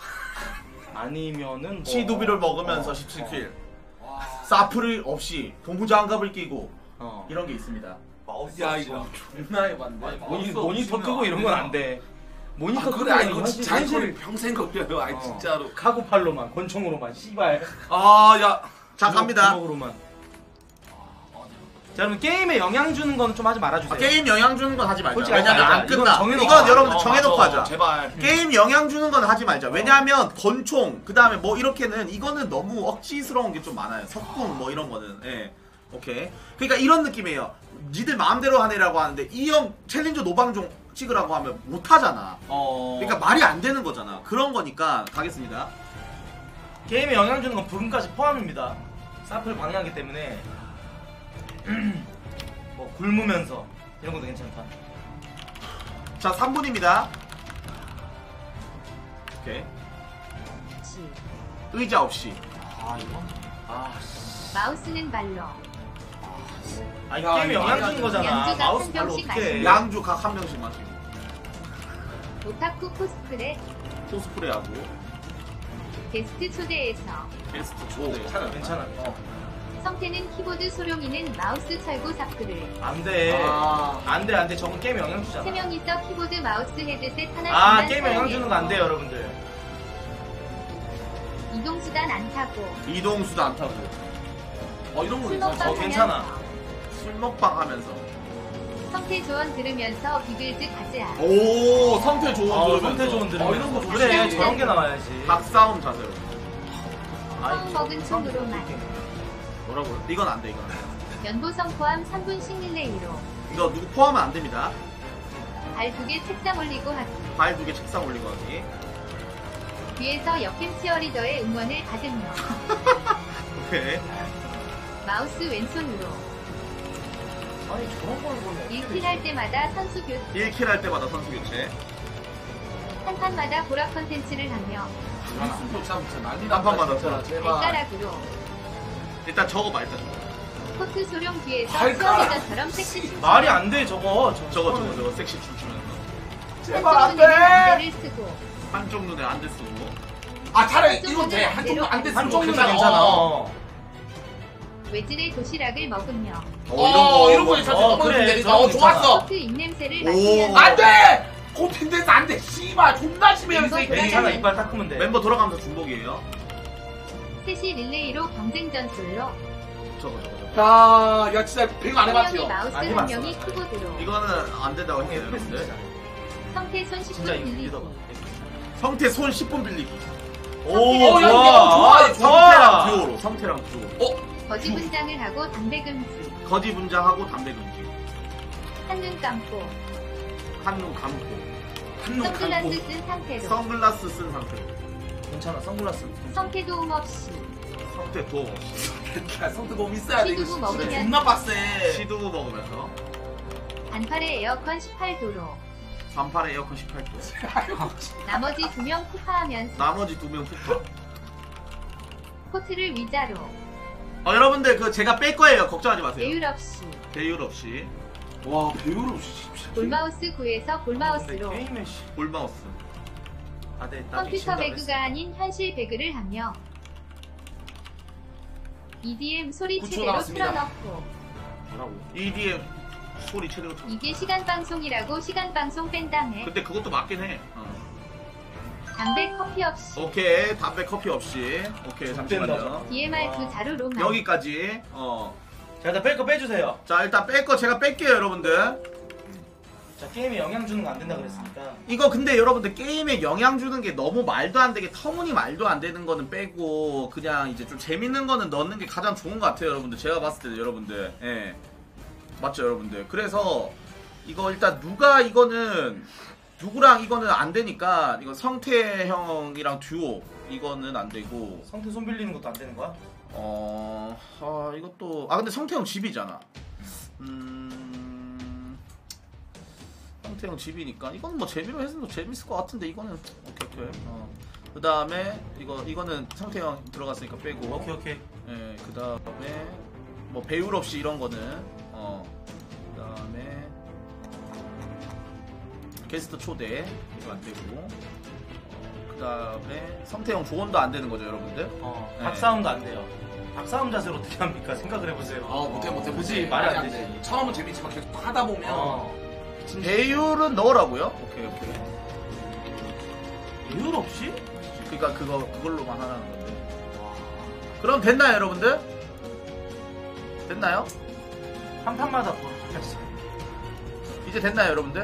아니면은 뭐... 시두비를 먹으면서 어, 십칠 어. 킬 와. 사프를 없이 고무장갑을 끼고 어. 이런 게 있습니다. 마우스 야 이거 존나 해봤네. 아니, 모니, 마우스 모니터 없으면 끄고 안 이런 건 되나? 안 돼. 아, 모니터 끄고 그래, 아, 이런 이거 건 진짜 현실- 이거는 평생 걸려요. 아니 어. 진짜로. 카고팔로만 권총으로만 씨발. 아 야. 자 갑니다. 주먹으로만. 자 그러면 게임에 영향 주는 건 좀 하지 말아주세요. 아, 게임 영향 주는 건 하지 말자. 솔직히 왜냐면 하지 안 말자. 끝나. 이건 정해놓고 이건 하자. 여러분들 어, 정해놓고 맞아. 하자. 제발. 게임 영향 주는 건 하지 말자. 왜냐하면 권총 그 다음에 뭐 이렇게는 이거는 너무 억지스러운 게 좀 많아요. 석궁 뭐 이런 거는. 예. 오케이. 그러니까 이런 느낌이에요. 니들 마음대로 하네라고 하는데 이 형 챌린저 노방종 찍으라고 하면 못 하잖아. 어. 그러니까 말이 안 되는 거잖아. 그런 거니까 가겠습니다. 게임에 영향 주는 건 부금까지 포함입니다. 사플 방해하기 때문에 뭐 굶으면서 이런 것도 괜찮다. 자 삼 분입니다. 오케이. 의자 없이. 아 이거. 아. 마우스는 발로. 아 이거 야, 게임에 이거 영향 말이 주는 안 거잖아. 양주가 마우스 한 발로 병씩 어떻게 해. 마시고. 양주 각 한 명씩 마시고. 오타쿠 코스프레. 코스프레하고. 게스트 초대해서. 게스트 오, 초대. 괜찮아. 괜찮아. 어. 성태는 키보드 소룡이는 마우스 철구 사프를. 안 돼. 아. 안 돼, 안 돼. 저건 게임에 영향 세 주잖아. 명이서 키보드 마우스 헤드셋 하나. 아, 게임에 영향 주는 거 안 돼요, 여러분들. 이동수단 안 타고. 이동수도 안 타고. 어 이런 거 술 괜찮아. 먹방 어, 괜찮아. 하면서. 술 먹방 하면서. 성태 조언 들으면서 비글즈 가자. 오 성태 좋은 어, 들으면서. 성태 좋은 들으면서. 어, 이런 거 그래, 좋지. 저런 게 나와야지. 각싸움 자세로. 처음 먹은 총으로만. 뭐라고요? 이건 안 돼, 이건 안 돼. 연보성 포함 삼 분씩 릴레이로. 이거 누구 포함은 안 됩니다. 발 두 개 책상 올리고 하기. 발 두 개 책상 올리고 하기. 뒤에서 역캠 치어리더의 응원을 받으며. 오케이. 마우스 왼손으로. 아니, 저런 걸 보네. 일 킬 할 때마다 선수 교체. 일 킬 할 때마다 선수 교체. 한 판마다 보라 컨텐츠를 하며. 무슨 참 진짜 난리 한 판만 더 진짜 쳐라. 제발. 발가락으로. 일단 적어봐, 일단 적어. 코트 소룡 뒤에서 발가락. 치어리더처럼 섹시 춤. 말이 안 돼, 저거. 저, 저거, 저거, 저거. 섹시 춤추면서. 제발 안 돼. 안대를 쓰고. 한쪽 눈에 안대 쓰고. 아 차라리 이건 돼. 한쪽도 안 됐으면 한쪽 눈은 괜찮아. 괜찮아. 어, 외질의 도시락을 먹으며. 어 이런 거 괜찮아. 어, 너무 그래. 되니까. 저런 어 거 좋았어. 코트 입냄새를 오. 맡으면서. 안 돼. 코팅돼서 안 돼. 씨발 존나 심해요 이 새끼. 괜찮아, 이빨 닦으면 돼. 멤버 돌아가면서 중복이에요. 셋이 릴레이로 경쟁 전술로. 저거, 저거, 저거. 야, 야 진짜 배그 안 한 명이 해봤지요. 마우스 안 한 해봤어. 명이 키보드로. 이거는 안 된다고 형이 했어요, 에프피에스 여러분들. 진짜. 성태 손 십 진짜 분 이거 빌리기. 믿어봐. 성태 손 십 분 빌리기. 오, 어, 야, 이거 좋아. 좋아, 아, 성태랑 듀오로, 성태랑 듀오. 거지 분장을 하고 담배 금지. 거지 분장하고 담배 금지. 한눈 감고. 한눈 감고. 한눈 선글라스 감고. 쓴 상태로. 선글라스 쓴 상태로. 괜찮아, 선글라스. 성태 도움 없이. 성태 도움 없이. 야, 성도 너무 있어야 돼. 이거 시두부 진짜 먹으면- 존나 빡세. 시두부 먹으면서. 단팔에 에어컨 십팔 도로. 반팔에 에어컨 십팔 도. 나머지 두 명 쿠파하면서. 나머지 두 명 푸파. 코트를 위자로. 어, 여러분들 그 제가 뺄 거예요. 걱정하지 마세요. 배율 없이. 배율 없이. 와 배우로 진짜. 볼마우스 구에서 근데 볼마우스로. 게임에 씨. 볼마우스. 아, 네, 나중에 컴퓨터 진짜 배그가 아닌 현실 배그를 하며. 이디엠 소리 구초 최대로 나왔습니다. 틀어넣고. 뭐라고? 이디엠 소리 최대로 쳐. 이게 시간 방송이라고 시간 방송 뺀다며. 근데 그것도 맞긴 해. 어. 담배 커피 없이. 오케이. 담배 커피 없이. 오케이. 잠시만요. 좆된다. 디엠알 두 자루로만. 여기까지. 어. 자, 일단 뺄 거 빼주세요. 자, 일단 뺄 거 제가 뺄게요, 여러분들. 자, 게임에 영향 주는 거 안 된다 그랬으니까. 이거 근데 여러분들 게임에 영향 주는 게 너무 말도 안 되게 터무니 말도 안 되는 거는 빼고 그냥 이제 좀 재밌는 거는 넣는 게 가장 좋은 것 같아요, 여러분들. 제가 봤을 때 여러분들. 예. 맞죠, 여러분들. 그래서 이거 일단 누가 이거는 누구랑 이거는 안 되니까 이거 성태 형이랑 듀오 이거는 안 되고 성태 손 빌리는 것도 안 되는 거야? 어... 아 이것도 아 근데 성태 형 집이잖아. 음... 성태 형 집이니까 이거는 뭐 재미로 해서 재밌을 것 같은데 이거는 오케이 오케이. 어. 그 다음에 이거 이거는 성태 형 들어갔으니까 빼고. 오케이 오케이. 예, 그 다음에 뭐 배울 없이 이런 거는 어. 그 다음에 게스트 초대 이거 안 되고. 어, 그 다음에 성태 형 조언도 안 되는 거죠, 여러분들? 어, 네. 닭싸움도 안 돼요. 닭싸움 자세를 어떻게 합니까? 생각을 해보세요. 어 못해 못해 그치, 못해. 말이 안 되지. 처음은 재밌지만 계속 하다 보면 어. 배율은 넣으라고요? 오케이 오케이. 이유 없이? 그러니까 그거 그걸로만 하라는 건데. 그럼 됐나요, 여러분들? 됐나요? 한 판마다 보여줬어. 이제 됐나요, 여러분들?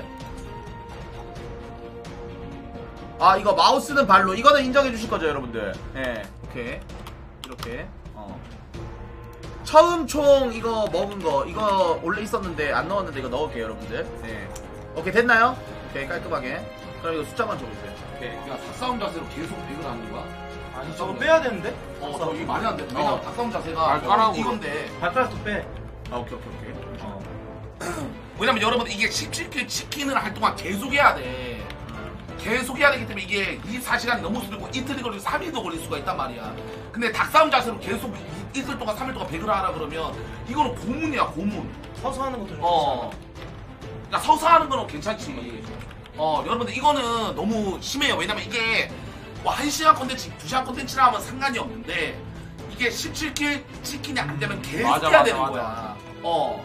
아 이거 마우스는 발로 이거는 인정해 주실 거죠, 여러분들? 예, 네, 오케이 이렇게. 어. 처음 총 이거 먹은 거 이거 원래 있었는데 안 넣었는데 이거 넣을게요, 여러분들. 네. 오케이 됐나요? 오케이 깔끔하게. 그럼 이거 숫자만 적어주세요. 오케이. 야 닭싸움 자세로 계속 배그 하는 거야? 아니 저거 빼야 되는데? 어, 저 이게 말이 안 돼. 왜냐면 어. 닭싸움 자세가 발가락으로. 이건데. 발가락도 빼. 아 오케이 오케이 오케이. 어. 왜냐면 여러분 이게 십칠 킬 치킨을 할 동안 계속 해야 돼. 계속 해야 되기 때문에 이게 이십사 시간이 넘을 수도 있고 이틀이 걸리고 삼 일도 걸릴 수가 있단 말이야. 근데 닭싸움 자세로 계속 이- 이틀 동안 삼 일 동안 배그를 하라 그러면 이거는 고문이야 고문. 서서 하는 것도 좀 어. 괜찮아. 그러니까 서서 하는 거는 괜찮지. 어 여러분들 이거는 너무 심해요. 왜냐면 이게 뭐 한 시간 컨텐츠, 두 시간 컨텐츠라 하면 상관이 없는데 이게 십칠 킬 치킨이 안 되면 계속 맞아, 해야 맞아, 되는 맞아. 거야. 어.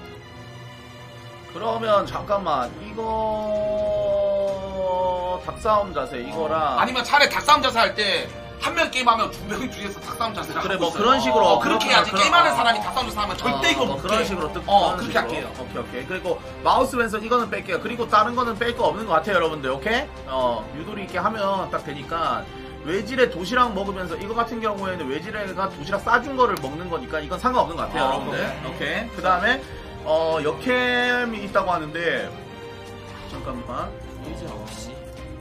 그러면 잠깐만 이거 닭싸움 자세 이거랑 아니면 차라리 닭싸움 자세 할 때 한 명 게임하면 두 명이 뒤에서 닭싸움 자세를 그래 하고 뭐 있어요. 그런 식으로 어, 그렇게 해야지. 그렇구나. 게임하는 그런- 사람이 어. 닭싸움 자세 하면 절대 어, 이거 뭐 못 그런 해. 식으로 뜯 어 그런 그렇게 식으로. 할게요. 오케이 오케이. 그리고 마우스 왼손 이거는 뺄게요. 그리고 다른 거는 뺄 거 없는 것 같아요, 여러분들. 오케이? 어 유도리 있게 하면 딱 되니까. 외질에 도시락 먹으면서 이거 같은 경우에는 외질에가 도시락 싸준 거를 먹는 거니까 이건 상관없는 것 같아요, 아, 여러분들. 오케이. 그 다음에 어 역캠이 있다고 하는데 잠깐만. 의자 없이.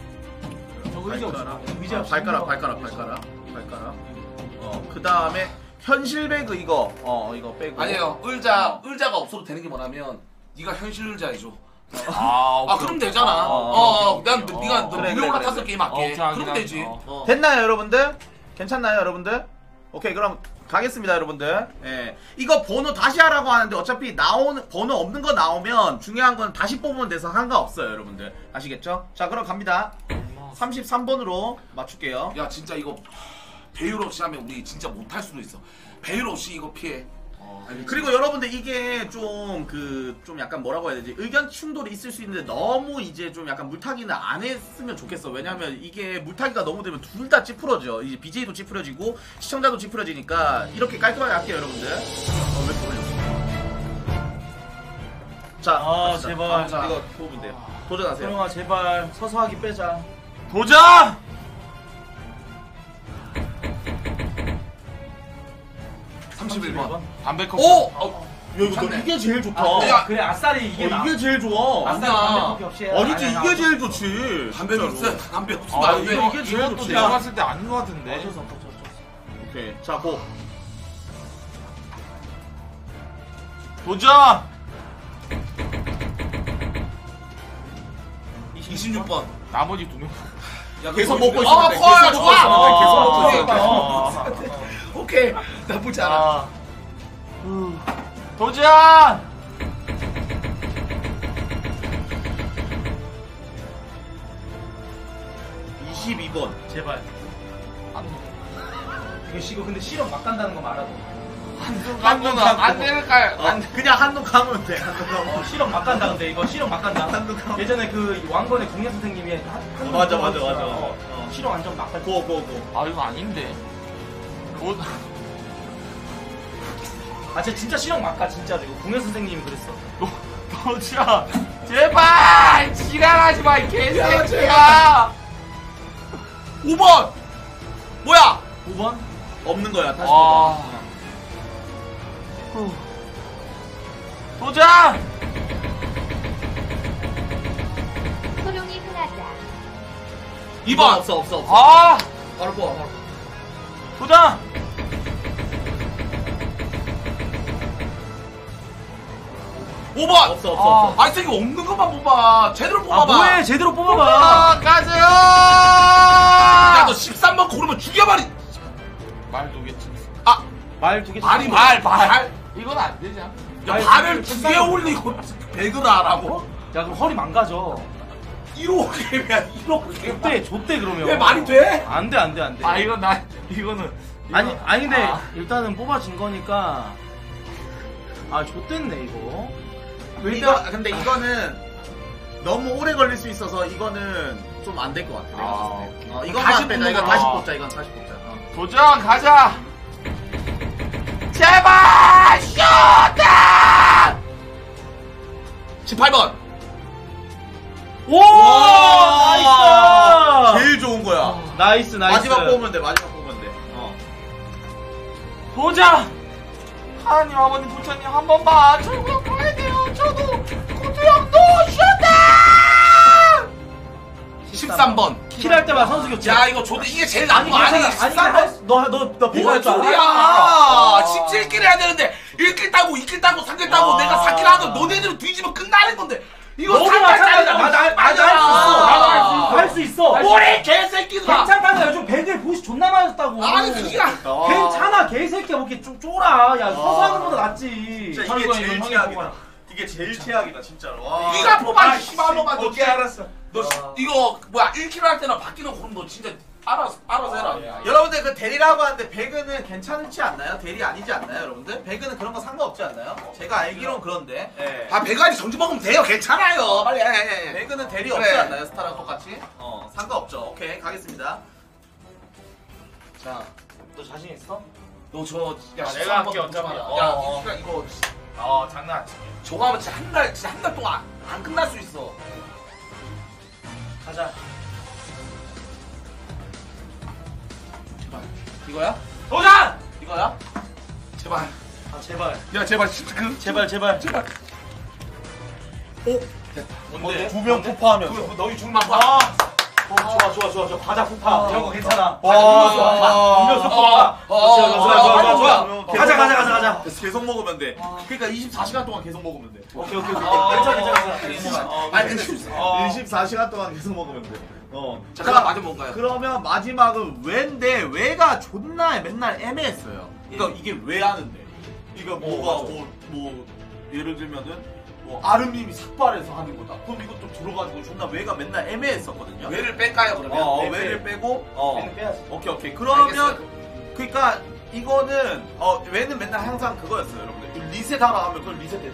발가락, 의자 아, 없이 발가락, 한 발가락, 발가락, 발가락. 어, 그 다음에 현실 배그 이거, 어, 이거 빼고. 아니에요. 의자 의자가 없어도 되는 게 뭐냐면 네가 현실 의자 해줘. 아, 아 그럼 되잖아. 어, 어, 어, 난 어, 네가 너 그래, 무료 그래, 올라타서 그래. 게임 할게. 어, 오케이, 그럼 하긴 되지. 하긴, 어. 됐나요, 여러분들? 괜찮나요, 여러분들? 오케이, 그럼 가겠습니다, 여러분들. 예. 이거 번호 다시 하라고 하는데 어차피 나오는 번호 없는 거 나오면 중요한 건 다시 뽑으면 돼서 상관없어요, 여러분들. 아시겠죠? 자, 그럼 갑니다. 삼십삼 번으로 맞출게요. 야 진짜 이거 배율 없이 하면 우리 진짜 못할 수도 있어. 배율 없이 이거 피해. 어, 알겠지? 그리고 여러분들 이게 좀 그 좀 약간 뭐라고 해야 되지? 의견 충돌이 있을 수 있는데 너무 이제 좀 약간 물타기는 안 했으면 좋겠어. 왜냐면 이게 물타기가 너무 되면 둘 다 찌푸러져. 이제 비제이도 찌푸러지고 시청자도 찌푸러지니까 이렇게 깔끔하게 할게요, 여러분들. 어, 왜 찌푸러졌어? 자, 아, 갑시다. 제발. 아, 자, 이거 뽑으면 돼요. 도전하세요. 소영아 제발 서서 하기 빼자. 도전! 삼십일 번. 담배컵. 오! 어, 야, 이거 너 괜찮네. 이게 제일 좋다. 아, 야, 그래 아싸리 이게 어, 나. 이게 제일 좋아. 아싸리 아니야. 담배 커피 없이 해야 아니지, 아니야, 이게 나- 제일 좋지. 담배 진짜로. 없어. 담배 없으면 아, 안 돼. 이거, 이게 제일 이것도 좋지. 내가 봤을 때 아닌 것 같은데. 어쩔 수 없어 어쩔 수 없어. 오케이. 자, 고. 도전! 이십육 번. 나머지 두 명. 야, 계속 그거 먹고 아, 있으면 돼. 커요. 계속 먹고 좋아. 있으면 돼. 계속 먹고 오케이. 있으면 돼. 어. 오케이. 나쁘지 않아. 아, 도전! 이십이 번. 제발. 이거 시- 이거 근데 실험 막 간다는 거 말아도. 한눈 안 되니까요. 어, 그냥 한눈 감으면 돼. 한눈 감으면. 어, 실험 막 간다 근데 이거 실험 막 간다. 한눈 감으면. 예전에 그 왕건의 공예 선생님이 한, 한 맞아, 번 맞아, 보여줬잖아. 맞아. 어, 어. 실험 완전 막 간다. 고, 고, 고. 아, 이거 아닌데. 도, 아 진짜 진짜 실험 막 가 진짜로 이거 공예 선생님이 그랬어. 도전! 제발! 지랄하지 마, 이 개새끼야! 오 번. 뭐야? 오 번? 없는 거야. 다시 아. 뽑아. 후. 도전! 소룡이 흔하다. 이 번 없어 없어 없어. 아 바로 뽑아 바로. 도장. 오 번 없어 없어 없어. 아 이 새끼 없는 것만 뽑아 제대로 아 뽑아봐 뭐해 제대로 뽑아봐. 아 가세요. 야너 십삼 번 고르면 죽여버리 말 두겠지. 아 말 두 개. 말이 말 말. 이건 안 되지. 야 아니, 발을 그 두 개 올리고 배그를 하라고? 야 그럼 허리 망가져. 일억 개면 일억 개 좆대 좆대 그러면. 왜 말이 돼? 안돼 안돼 안돼. 아 이건 나 이거는 아니 이건- 아니 근데 아. 일단은 뽑아진 거니까. 아 좆됐네 이거. 이거 근데 이거는 너무 오래 걸릴 수 있어서 이거는 좀 안 될 것 같아. 내가 아, 봤을 때. 오케이. 어, 다시 이거만 빼자. 뽑는 이건 거. 다시 아. 뽑자. 이건 다시 뽑자. 어. 도장 가자. 제발 쇼다. 십팔 번 오 와, 나이스. 제일 좋은 거야. 나이스 나이스. 마지막 뽑으면 돼. 마지막 뽑으면 돼. 어. 도장. 하나님 아버님 부처님 한 번만 저거 봐야 돼요. 저도 고두형도 쇼다. 십삼 번 킬할 때마다 선수 교체. 야 이거 조대 이게 제일 나쁜 거 아니 십삼 번 너너너 배가 뭔 할줄 알아? 소리야 십칠 킬 해야 되는데 일 킬 따고 이 킬 따고 삼 킬 따고 와. 내가 사 킬 하면 너네들은 뒤지면 끝나는 건데 이거 너도 삼 마찬가지야. 킬짜리라고 나도 나도 아. 할 수 있어. 뭐래 개새끼들아 괜찮다고 요즘 배그에 보시 존나 많았다고. 아니 그게 괜찮아 개새끼야 뭐 이렇게 좀 쫄아. 야 서서 하는 것보다 낫지. 진짜 설거지 이게 제일 이거 형이 최악이다. 뽑아라. 이게 제일 최악이다 진짜로. 와. 네가 뽑아 씨발로만 너 오케이 알았어. 너 씨, 이거 뭐야 일 킬 할 때나 바뀌는 고름 너 진짜 알아서 알아서 해라 아, 여러분들 그 대리라고 하는데 배그는 괜찮지 않나요? 대리 아니지 않나요, 여러분들? 배그는 그런 거 상관없지 않나요? 제가 알기론 그런데. 예. 아 배가지 정지 먹으면 돼요 괜찮아요 빨리 해 배그는 대리 그래. 없지 않나요? 스타랑 똑같이? 어, 상관없죠. 오케이, 가겠습니다. 자, 너 자신 있어? 너저 야, 아, 십삼 내가 번 할게, 어차피. 야 어, 이거 이거 어 장난 아니지. 저거 하면 진짜 한 달 진짜 한 달 동안 안 끝날 수 있어 가자. 제발 이거야? 도장. 이거야? 제발 아 제발. 야 제발 진짜 그 제발 제발. 제발 뭔데? 두 명 폭파하면서. 그 너희 중만 봐 어, 좋아 좋아 좋아 좋아. 과자 폭파. 이런 거 괜찮아. 와. 음료수 폭파. 어, 어, 좋아 좋아 좋아 좋아 좋아. 어, 가자 가자 가자 가자. 계속 먹으면 돼. 그러니까 이십사 시간 동안 계속 먹으면 돼. 오케이 오케이 오케이. 어, 괜찮아 괜찮아 괜찮아. 어, 아니 근데 어. 이십사 시간 동안 계속 먹으면 돼. 어. 자 그럼 맞은 뭔가요? 그러면 마지막은 왜인데 왜가 존나 맨날 애매했어요. 그러니까 이게 왜 하는데? 이거 뭐가 뭐, 뭐 예를 들면은 뭐 아름님이 삭발해서 하는 거다. 그럼 이거 좀 들어가지고 존나 왜가 맨날 애매했었거든요. 왜를 뺄까요 그러면? 어, 어 왜, 왜를 왜? 빼고 어. 얘는 빼야지. 오케이 오케이. 그러면 알겠어요. 그러니까 이거는 어 왜는 맨날 항상 그거였어요, 여러분들. 리셋하라 하면 그걸 리셋했어.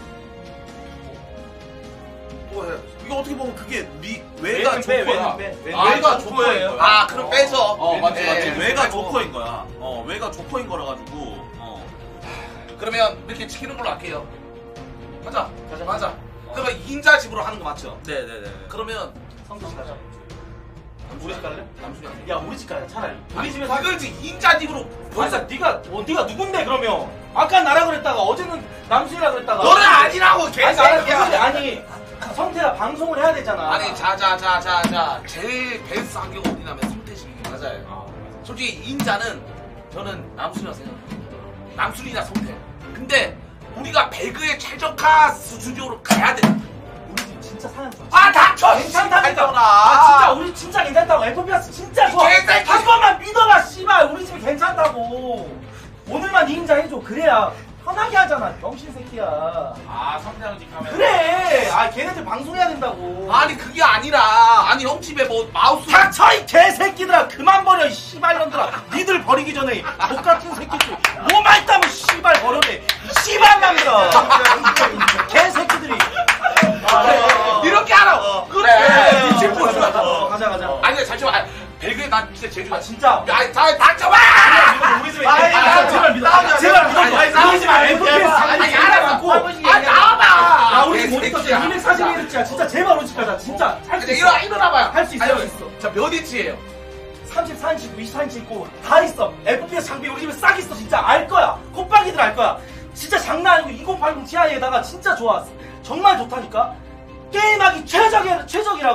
또 해. 이거 어떻게 보면 그게 리 왜가 왜는 빼, 조커야. 왜는 빼, 왜는 아, 왜가 빼. 조커인 거야. 아 그럼 빼서 어 맞지 예, 맞지. 예. 왜가 조커인 거야. 어 왜가 조커인 거라 가지고. 어. 그러면 이렇게 지키는 걸로 할게요 가자 가자 가자 그러면 인자 집으로 하는 거 맞죠? 네네네. 그러면 성수 씨 가자. 우리 집 갈래? 남순이 형 야 우리 집 가자 차라리. 우리 아니 집에서 이걸지 인자 집으로 벌써 네가 어 네가 누군데 그러면? 아까 나라 그랬다가 어제는 남순이라 그랬다가. 너는 아니라고 아니 나는 개새끼야 그건데, 아니 성태야 방송을 해야 되잖아. 아니 자자자자자 제일 베스트 한계가 어디냐면 성태식이 맞아요 아, 솔직히 인자는 저는 남순이라고 생각해요 남순이나 성태 근데 우리가 배그의 최적화 수준으로 가야 돼 우리 집 진짜 사연 좋아. 아 닥쳐 괜찮다니까. 씨발년아. 아 진짜 우리 진짜 괜찮다고. 에프피에스 진짜 좋아. 개새끼. 한 번만 믿어봐 씨발. 우리 집이 괜찮다고. 오늘만 이인자 해줘. 그래야 편하게 하잖아. 병신 새끼야. 아 성장직 하면. 그래. 아 걔네들 방송해야 된다고. 아니 그게 아니라 아니 형 집에 뭐 마우스 닥쳐 이 개새끼들아. 그만 버려 이 씨발년들아. 니들 버리기 전에 똑같은 새끼들 뭐만 있다면 씨발 버려내. 이 씨발남들아. 개새끼들이. 아, 이렇게 하라 그래 미친 가자, 거야 가자. 가자 가자. 아니 잠시만 아니, 배그에 난 진짜 제주 아 진짜. 야 다, 닥쳐봐 우리 집에 아니, 아, 제발 믿어. 나오자, 제발 믿어. 아니, 우리 나오지 집에 마. 에프피에스 아니, 아니 알아봐. 알아봤고. 아 나와봐 야 우리 집 모니터 개새끼야. 이백사십 헤르츠야. 진짜 제발 우리 집 가자. 진짜 할 수 근데 있어. 일어나 일어나봐요 할 수 있어. 아니, 할 수 있어. 자몇 인치예요? 삼십사 인치 있고 이십사 인치 있고 다 있어. 에프피에스 장비 우리 집에 싹 있어. 진짜 알 거야. 콧박이들 알 거야. 진짜 장난 아니고 이천팔십 티아이에다가 진짜 좋아. 정말 좋다니까. 게임하기 최적이 최적이라고.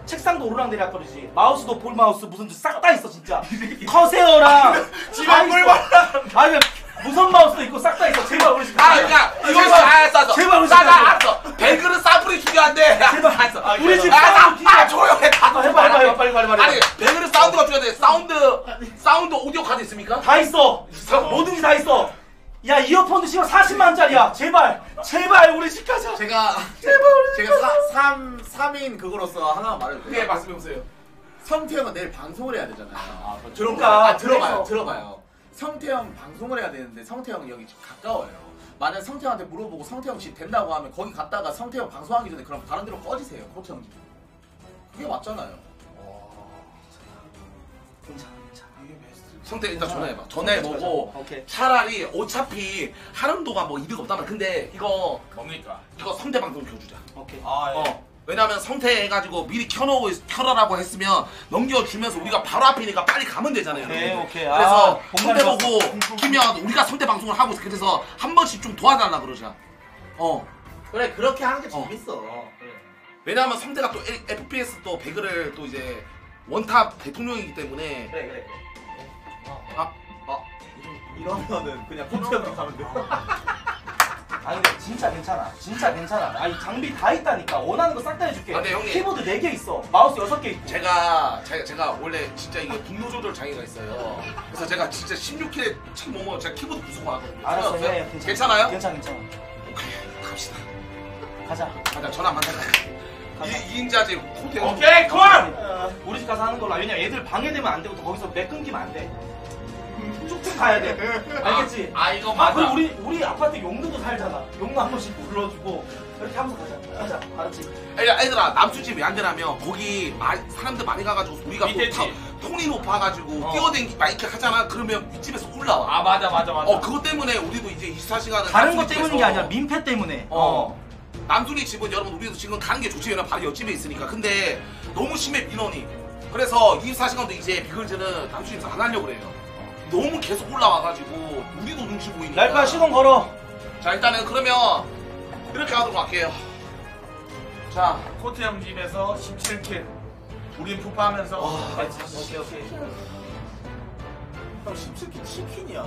책상도 오르락내리락거리지. 마우스도 볼 마우스 무슨 싹 다 있어 진짜. 커세어랑 집안 물 봐라. 아니 무선 마우스도 있고 싹 다 있어. 제발 우리 집 아 가자. 그러니까 이거 아 싸서 제발 우리 집 싸다 가자. 알았어. 배그는 싸구리 중요한데 제발 알았어. 우리 집 아, 사운드 아, 아 조용해. 해봐 해봐 해봐 빨리 빨리 빨리. 아니 배그는 사운드가 중요한데 사운드 사운드 오디오 카드 있습니까? 다 있어. 뭐든지 다 있어. 야 이어폰도 씨발 사십만 원짜리야. 제발 제발 우리 집 가자. 제가 제발 우리 집 제가 가자. 삼 삼인 그거로서 하나만 말해도 돼요? 네 말씀해 보세요. 성태형은 내일 방송을 해야 되잖아요. 아, 들어봐요. 그러니까, 아, 들어봐요. 그래서. 들어봐요. 성태형 방송을 해야 되는데 성태형 여기 집 가까워요. 만약 성태형한테 물어보고 성태형 집 된다고 하면 거기 갔다가 성태형 방송하기 전에 그럼 다른 데로 꺼지세요. 코트 형 집. 그게 맞잖아요. 괜찮아 괜찮아. 성태 일단 전화해봐. 전화해보고 오케이. 차라리 어차피 하는 동안 뭐 이득 없다면 근데 이거 뭡니까? 이거 성대 방송 켜주자. 오케이. 아 예. 어. 왜냐면 성태 해가지고 미리 켜놓고 켜라라고 했으면 넘겨주면서 우리가 바로 앞이니까 빨리 가면 되잖아요. 오케이, 여러분들. 오케이. 그래서 아, 성태 공간 보고 키면 우리가 성태 방송을 하고 있어. 그래서 한 번씩 좀 도와달라 그러자. 어. 그래 그렇게 하는 게 어. 재밌어. 왜냐면 성태가 또 에프피에스 또 배그를 또 이제 원탑 대통령이기 때문에 그래 그래. 아, 이러면은 그냥 코트 형님 가면 돼. 아니 근데 진짜 괜찮아. 진짜 괜찮아. 아니 장비 다 있다니까. 원하는 거 싹 다 해줄게. 아, 네, 형님. 키보드 네 개 있어. 마우스 여섯 개 있고. 제가 제가 제가 원래 진짜 이게 분노 조절 장애가 있어요. 그래서 제가 진짜 십육 킬에 참 뭐 제가 키보드 부수고 하거든요. 알았어. 상관없어요? 해. 괜찮아. 괜찮아요? 괜찮아 괜찮아. 오케이 갑시다. 가자. 가자 전화 만나자. 이 인자제 코드 오케이 콜. 우리 집 가서 하는 걸로. 왜냐면 애들 방해되면 안 되고 또 거기서 매 끊기면 안 돼. 쭉쭉 가야 돼. 알겠지? 아 이거 아, 맞아. 그리고 우리 우리 아파트 용도도 살잖아. 용도 한 번씩 불러주고 이렇게 하면서 가자. 가자. 알았지? 야, 애들아 남수집 왜 안 되냐면 거기 마, 사람들 많이 가가지고 우리가 또 밑에 타, 집. 톤이 높아가지고 어. 뛰어댕기 막 이렇게 하잖아. 그러면 윗집에서 올라와. 아 맞아 맞아 맞아. 어 그것 때문에 우리도 이제 이십사 시간을 다른 것 때문인 게 아니라 민폐 때문에. 어. 남순이 집은 여러분 우리도 지금 가는 게 좋지. 왜냐면 바로 옆집에 있으니까. 근데 너무 심해 민원이. 그래서 이십사 시간도 이제 비글즈는 남순이서 안 하려고 그래요. 너무 계속 올라와가지고 우리도 눈치 보이니까. 날파 시동 걸어. 자 일단은 그러면 이렇게 하도록 할게요. 자 코트 형 집에서 십칠 킬. 우린 푸파하면서. 오케이 오케이. 형 십칠 킬 치킨이야.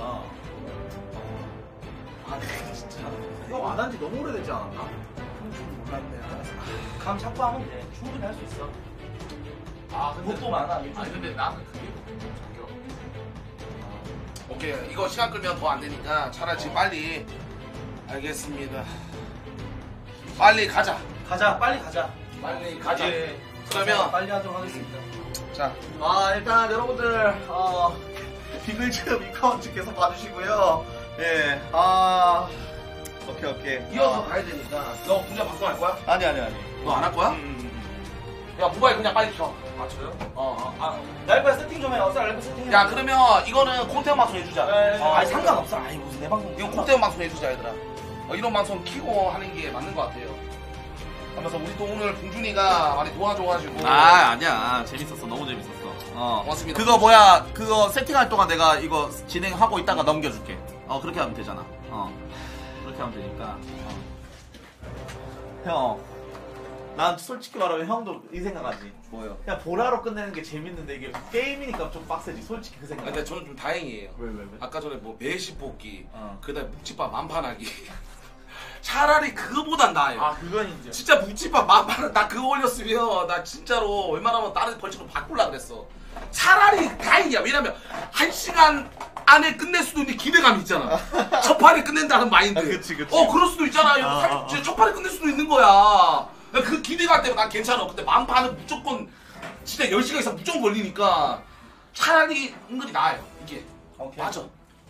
아 진짜. 형 안 한 지 너무 오래되지 않았나? 몰랐네. 감 잡고 하면 돼. 충분히 할 수 있어. 아 복도 많아. 아니 근데 나는 그게 웃겨. 오케이 이거 시간 끌면 더 안 되니까 차라리 지금 빨리. 알겠습니다. 빨리 가자. 가자. 빨리 가자. 빨리 가자. 예. 그러면 빨리 하도록 하겠습니다. 자 아 일단 여러분들 어 비글즈 미카운트 계속 봐주시고요. 예. 아 오케이 오케이. 이어서 가야 되니까. 너 분야 방송할 거야? 아니 아니 아니. 너 안 할 거야? 음. 야 모바일 그냥 빨리 켜. 아 저요? 어. 아, 날파 세팅 좀 해. 어서 날파 세팅 해. 야 그러면 이거는 콘텐츠 방송 해주자. 네, 어, 아니 상관없어. 아니 무슨 내 방송. 이거 콘텐츠 방송 해주자 얘들아. 어, 이런 방송 키고 하는 게 맞는 것 같아요. 하면서 우리 또 오늘 봉준이가 많이 도와줘가지고. 아 아니야 재밌었어 너무 재밌었어. 어 고맙습니다. 그거 뭐야 그거 세팅할 동안 내가 이거 진행하고 있다가 넘겨줄게. 어 그렇게 하면 되잖아. 어 그렇게 하면 되니까. 어. 형. 난 솔직히 말하면 형도 이 생각하지. 뭐요? 그냥 보라로 끝내는 게 재밌는데 이게 게임이니까 좀 빡세지. 솔직히 그 생각. 근데 저는 좀 다행이에요. 왜 왜 왜? 아까 전에 뭐 매실 뽑기, 어. 그다음에 묵집밥 만판하기. 차라리 그거보단 나아요. 아 그건 이제. 진짜 묵집밥 만판 나 그거 올렸으면 나 진짜로 웬만하면 다른 벌칙으로 바꿀라 그랬어. 차라리 다행이야. 왜냐면 한 시간 안에 끝낼 수도 있는 기대감이 있잖아. 첫 판에 끝낸다는 마인드. 아, 그치, 그치. 어 그럴 수도 있잖아. 아, 살- 아, 아. 진짜 첫 판에 끝낼 수도 있는 거야. 그 기대감 때문에 난 괜찮아. 근데 만판은 무조건 진짜 열 시간 이상 무조건 걸리니까 차라리 은근히 나아요. 이게 오케이. 맞아.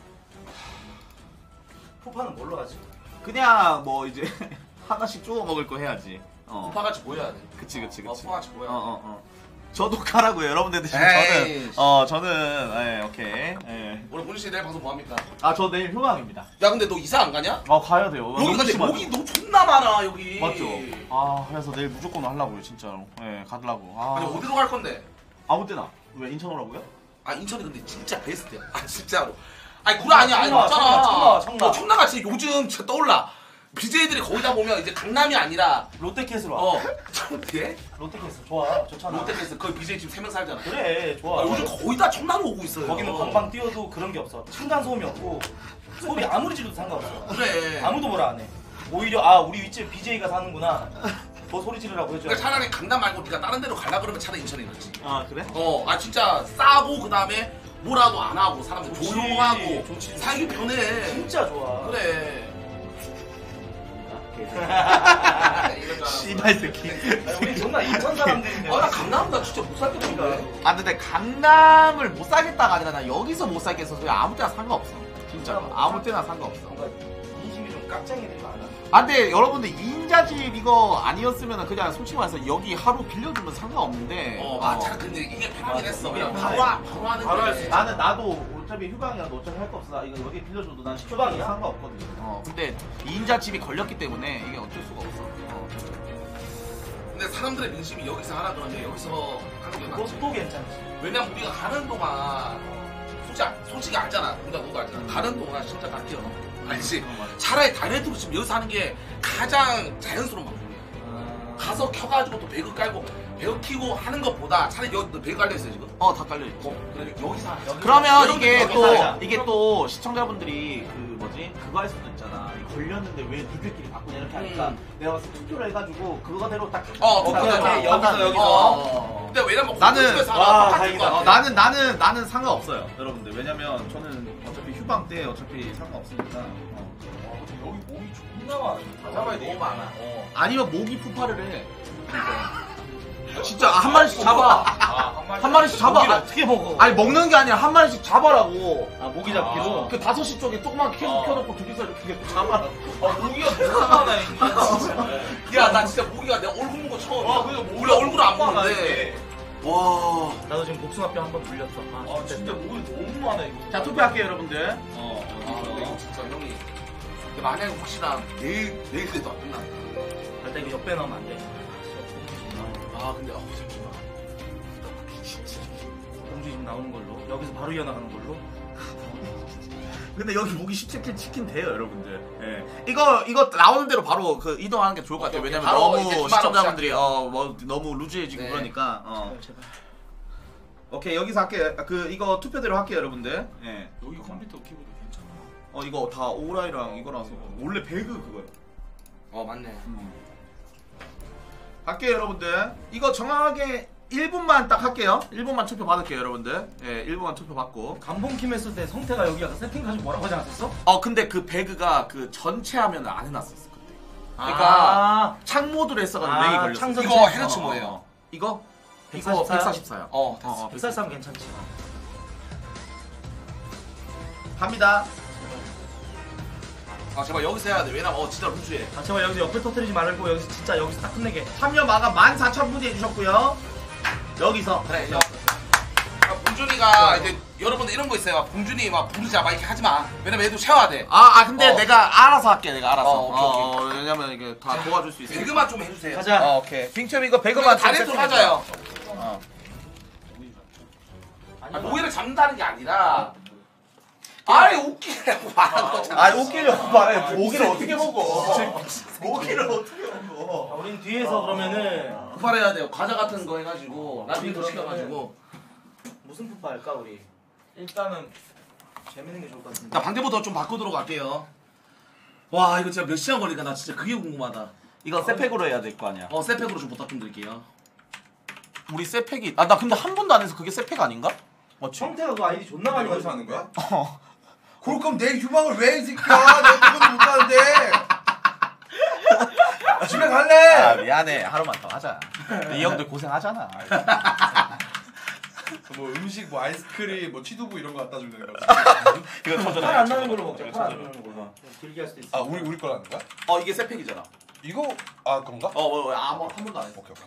포파는 뭘로 하지? 그냥 뭐 이제 하나씩 쪼어 먹을 거 해야지. 어. 오빠같이 보여야 돼. 그치 그치 어, 그치. 오빠같이 보여. 어, 어, 어. 저도 가라고요 여러분들 지금 에이. 저는 어 저는 예 오케이 예. 오늘 본인 씨 내일 방송 뭐 합니까? 아 저 내일 휴강입니다. 야 근데 너 이사 안 가냐? 아 가야 돼요. 여기 너무 근데 심하죠. 목이 너 존나 많아 여기. 맞죠? 아 그래서 내일 무조건 하려고요 진짜로. 예 가려고. 아 아니 어디로 갈 건데? 아무 때나. 왜 인천 오라고요? 아 인천이 근데 진짜 베스트야. 아 진짜로. 아니 구라 아니야. 아니 청라, 없잖아. 청라, 청라, 청라. 어, 청라가 진짜 요즘 진짜 떠올라. 비제이들이 거의 다 보면 이제 강남이 아니라 롯데캐슬 와. 어 예? 롯데캐슬 좋아. 좋잖아. 롯데캐슬 거기 비제이 지금 세 명 살잖아. 그래 좋아. 아, 요즘 거의 다 청라로 오고 있어요. 거기는 방방 뛰어도 그런 게 없어. 층간 소음이 없고 소리 아무리 지르도 상관없어. 그래. 아무도 뭐라 안 해. 오히려 아 우리 윗집 비제이가 사는구나. 더 소리 지르라고 해줘. 그러니까 차라리 강남 말고 네가 다른 데로 가려 그러면 차라리 인천이 낫지. 아 그래? 어, 아 진짜 싸고 그다음에 뭐라도 안 하고 사람들 좋지. 조용하고 좋지. 살기 편해. 진짜 좋아. 그래. 씨발 새끼. 아니, 우리 정말 인천 사람들인데. 아, 나 강남 나 진짜 못 살겠던데. 아 근데 강남을 못 살겠다가 아니라 나 여기서 못 살겠어서 그냥 아무 때나 상관없어. 진짜 아무 때나 상관없어. 뭔가 인심이 좀 깍쟁이들이 많아. 아 근데 여러분들 이인자집 이거 아니었으면 그냥 솔직히 말해서 여기 하루 빌려주면 상관없는데. 어, 맞아. 근데 이게 편하긴 했어. 그냥 맞아. 바로 하- 바로 하는 바로 게. 할 수 있어. 나는 나도 어차피 휴방이야. 너 어차피 할 거 없어. 나 이거 여기 빌려줘도 난 십 초방이야 상관없거든. 어 근데 이인자집이 걸렸기 때문에 이게 어쩔 수가 없어. 어. 근데 사람들의 민심이 여기서 하나 그러면 여기서 하는 게 낫지. 그것도 괜찮지. 왜냐면 우리가 가는 동안 솔직히, 솔직히 알잖아. 우리가 너도 알잖아. 가는 동안 진짜 낚여. 알지? 차라리 다이렉트로 지금 여기서 하는 게 가장 자연스러운 방법이야. 가서 켜가지고 또 배그 깔고 배그 키고 하는 것보다 차라리 여기 너 배그 깔려있어 지금? 어 다 깔려 있고. 어, 그래 여기서 하자. 그러면 여러분들 이게 여기서 또 하자. 이게 또 시청자분들이 그 뭐지 그거 할 수도 있잖아. 걸렸는데 왜 니들끼리 바꾸냐 이렇게 하니까 음. 내가 봤을 때 투표를 해가지고 그거대로 딱. 어, 딱 투표를 딱 해. 판단- 여기서, 여기서. 어. 근데 왜냐면 나는- 호텔에서 와, 하나 똑같은 다행이다. 거 어, 나는 나는 나는 상관없어요, 여러분들. 왜냐면 저는 어차피 휴방 때 어차피 상관없으니까. 어. 여기 몸이 존나 많아. 다 잡아야 돼. 너무 많아. 어. 아니면 모기 푸파를 해. 진짜 한 마리씩 잡아. 아, 한 마리. 한 마리씩 잡아. 고기를 아, 어떻게 먹어? 아니 먹는 게 아니라 한 마리씩 잡아라고. 아 모기 잡기로. 그 다섯 시 쪽에 조그만 계속 어. 켜놓고 둘이서 이렇게 잡아라. 아, 모기가 너무 많아, 이게. 진짜. 야, 나 진짜 모기가 내 얼굴 보고 처음. 아, 그냥 원래 얼굴 안 많아, 보는데. 이게. 와. 나도 지금 복숭아뼈 한 번 물렸어. 아, 아, 진짜 모기 너무 많아, 이거. 자 투표할게요, 여러분들. 어, 아, 어, 근데 이거 진짜 형이. 근데 만약에 혹시나 내일 내일 돼도 안 끝나. 일단 이거 옆에 넣으면 안 돼. 아, 근데 아, 잠시만. 공주 지금 나오는 걸로. 여기서 바로 이어나가는 걸로. 근데 여기 모기 십칠 킬 치킨 돼요, 여러분들. 예. 이거 이거 나오는 대로 바로 그 이동하는 게 좋을 것 같아요. 오케이, 왜냐면 바로 이제 너무 주말 시청자분들이 어 뭐 너무 루즈해지고 네. 그러니까. 어. 제발. 오케이 여기서 할게요. 아, 그 이거 투표대로 할게요, 여러분들. 예. 여기 컴퓨터 키보드 괜찮아. 어 이거 다 오라이랑 이거라서 원래 배그 그거예요. 어, 맞네. 할게요, 여러분들. 이거 정확하게 일 분만 딱 할게요. 일 분만 투표 받을게요, 여러분들. 예, 일 분만 투표 받고. 감봉킴 했을 때 성태가 여기 아까 세팅 가지고 뭐라고 하지 않았었어? 어 근데 그 배그가 그 전체 화면을 안 해놨었어 그때. 그러니까 아, 창 모드로 했어가지고 아, 렉이 걸렸어. 창 이거 헤르츠 어, 뭐예요? 어. 이거 이거 백사십사요? 백사십사요. 어, 어, 어, 백사십삼 괜찮지. 갑니다. 아, 제발 여기서 해야 돼. 왜냐면 어, 진짜 루즈해. 아 제발 여기서 옆에 터뜨리지 말고 여기서 진짜 여기서 딱 끝내게. 참여 마감 만 사천 분이 해주셨고요. 여기서 그래, 형. 아, 봉준이가 이제 여러분들 이런 거 있어요. 봉준이 막 부르자 막 이렇게 하지 마. 왜냐면 얘도 채워야 돼. 아, 아 근데 어. 내가 알아서 할게. 내가 알아서. 어, 오케이, 오케이. 어, 왜냐면 이게 다 도와줄 수 있어. 배그만 좀 해주세요. 가자. 어, 오케이. 빙점 이거 그러면 배그만 좀 다이렉트로 세팅해줘. 하자요. 어. 아, 모기를 잡는다는 게 아니라. 아이, 웃기려고 말한 거잖아. 아 웃기려고 말해. 모기를 어떻게 먹어? 모기를 어떻게 먹어? 자, 우린 뒤에서 그러면은 부활해야 돼요. 과자 같은 거 해가지고 나중에 더 시켜가지고. 무슨 푸파 할까 우리? 일단은 재밌는 게 좋을 것 같은데. 나 방대부터 좀 바꾸도록 할게요. 와, 이거 진짜 몇 시간 걸릴까? 나 진짜 그게 궁금하다. 이거 세팩으로 해야 될 거 아니야. 어, 세팩으로 좀 부탁 좀 드릴게요. 우리 세팩이 아 나 근데 한 번도 안 해서 그게 세팩 아닌가? 맞지? 성태가 그 아이디 존나 많이 여기서 가지고 하는 거야? 그럴 거면 내 휴방을 왜 이 새끼야? 내가 그건 못 가는데. 집에 아 갈래. 미안해 하루만 더 하자. 이 형들 고생하잖아. 뭐 음식, 뭐 아이스크림, 뭐 치두부 이런 거 갖다 주는 거지. 이거 터져. 팔안 나는 걸로 먹자. 팔안 나는 걸로. 길게 할 수도 있어. 아 우리 우리 거라는 거야? 어, 이게 세팩이잖아. 이거 아 그런가? 어, 뭐, 뭐, 아무 한 번도 안 했어. 오케이 오케이.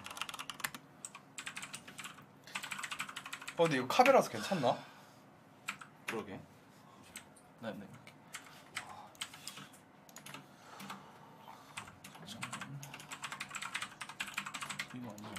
어 근데 이거 카메라서 괜찮나? 그러게. 네, 네. 이거 아니야.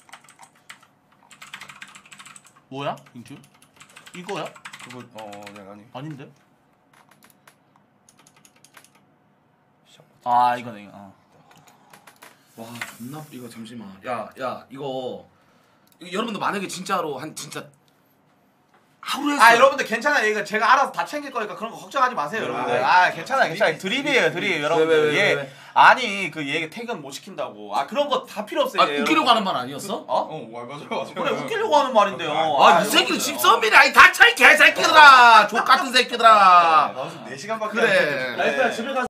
뭐야? 인큐? 이거야? 그거 어 내가 아니. 아닌데? 시작 버튼. 아 이거네 이거. 어. 와 존나 이거 잠시만. 야 야 이거, 이거 여러분들 만약에 진짜로 한 진짜 하루 했어. 아 여러분들 괜찮아요. 이거 제가 알아서 다 챙길 거니까 그런 거 걱정하지 마세요, 여러분들. 아 괜찮아요, 괜찮아요. 드립이에요, 드립. 여러분들. 왜, 왜, 왜, 얘 왜? 아니 그 얘 퇴근 못 시킨다고. 아 그런 거 다 필요 없어요. 아 웃기려고 하는 말 아니었어? 어? 어 맞아 맞아. 그래 웃기려고 하는 말인데요. 아 이 새끼는 집선비네. 아니 다차이 개새끼들아. 족 같은 새끼들아. 나와서 네 시간밖에 그래. 라이프야 집에 가.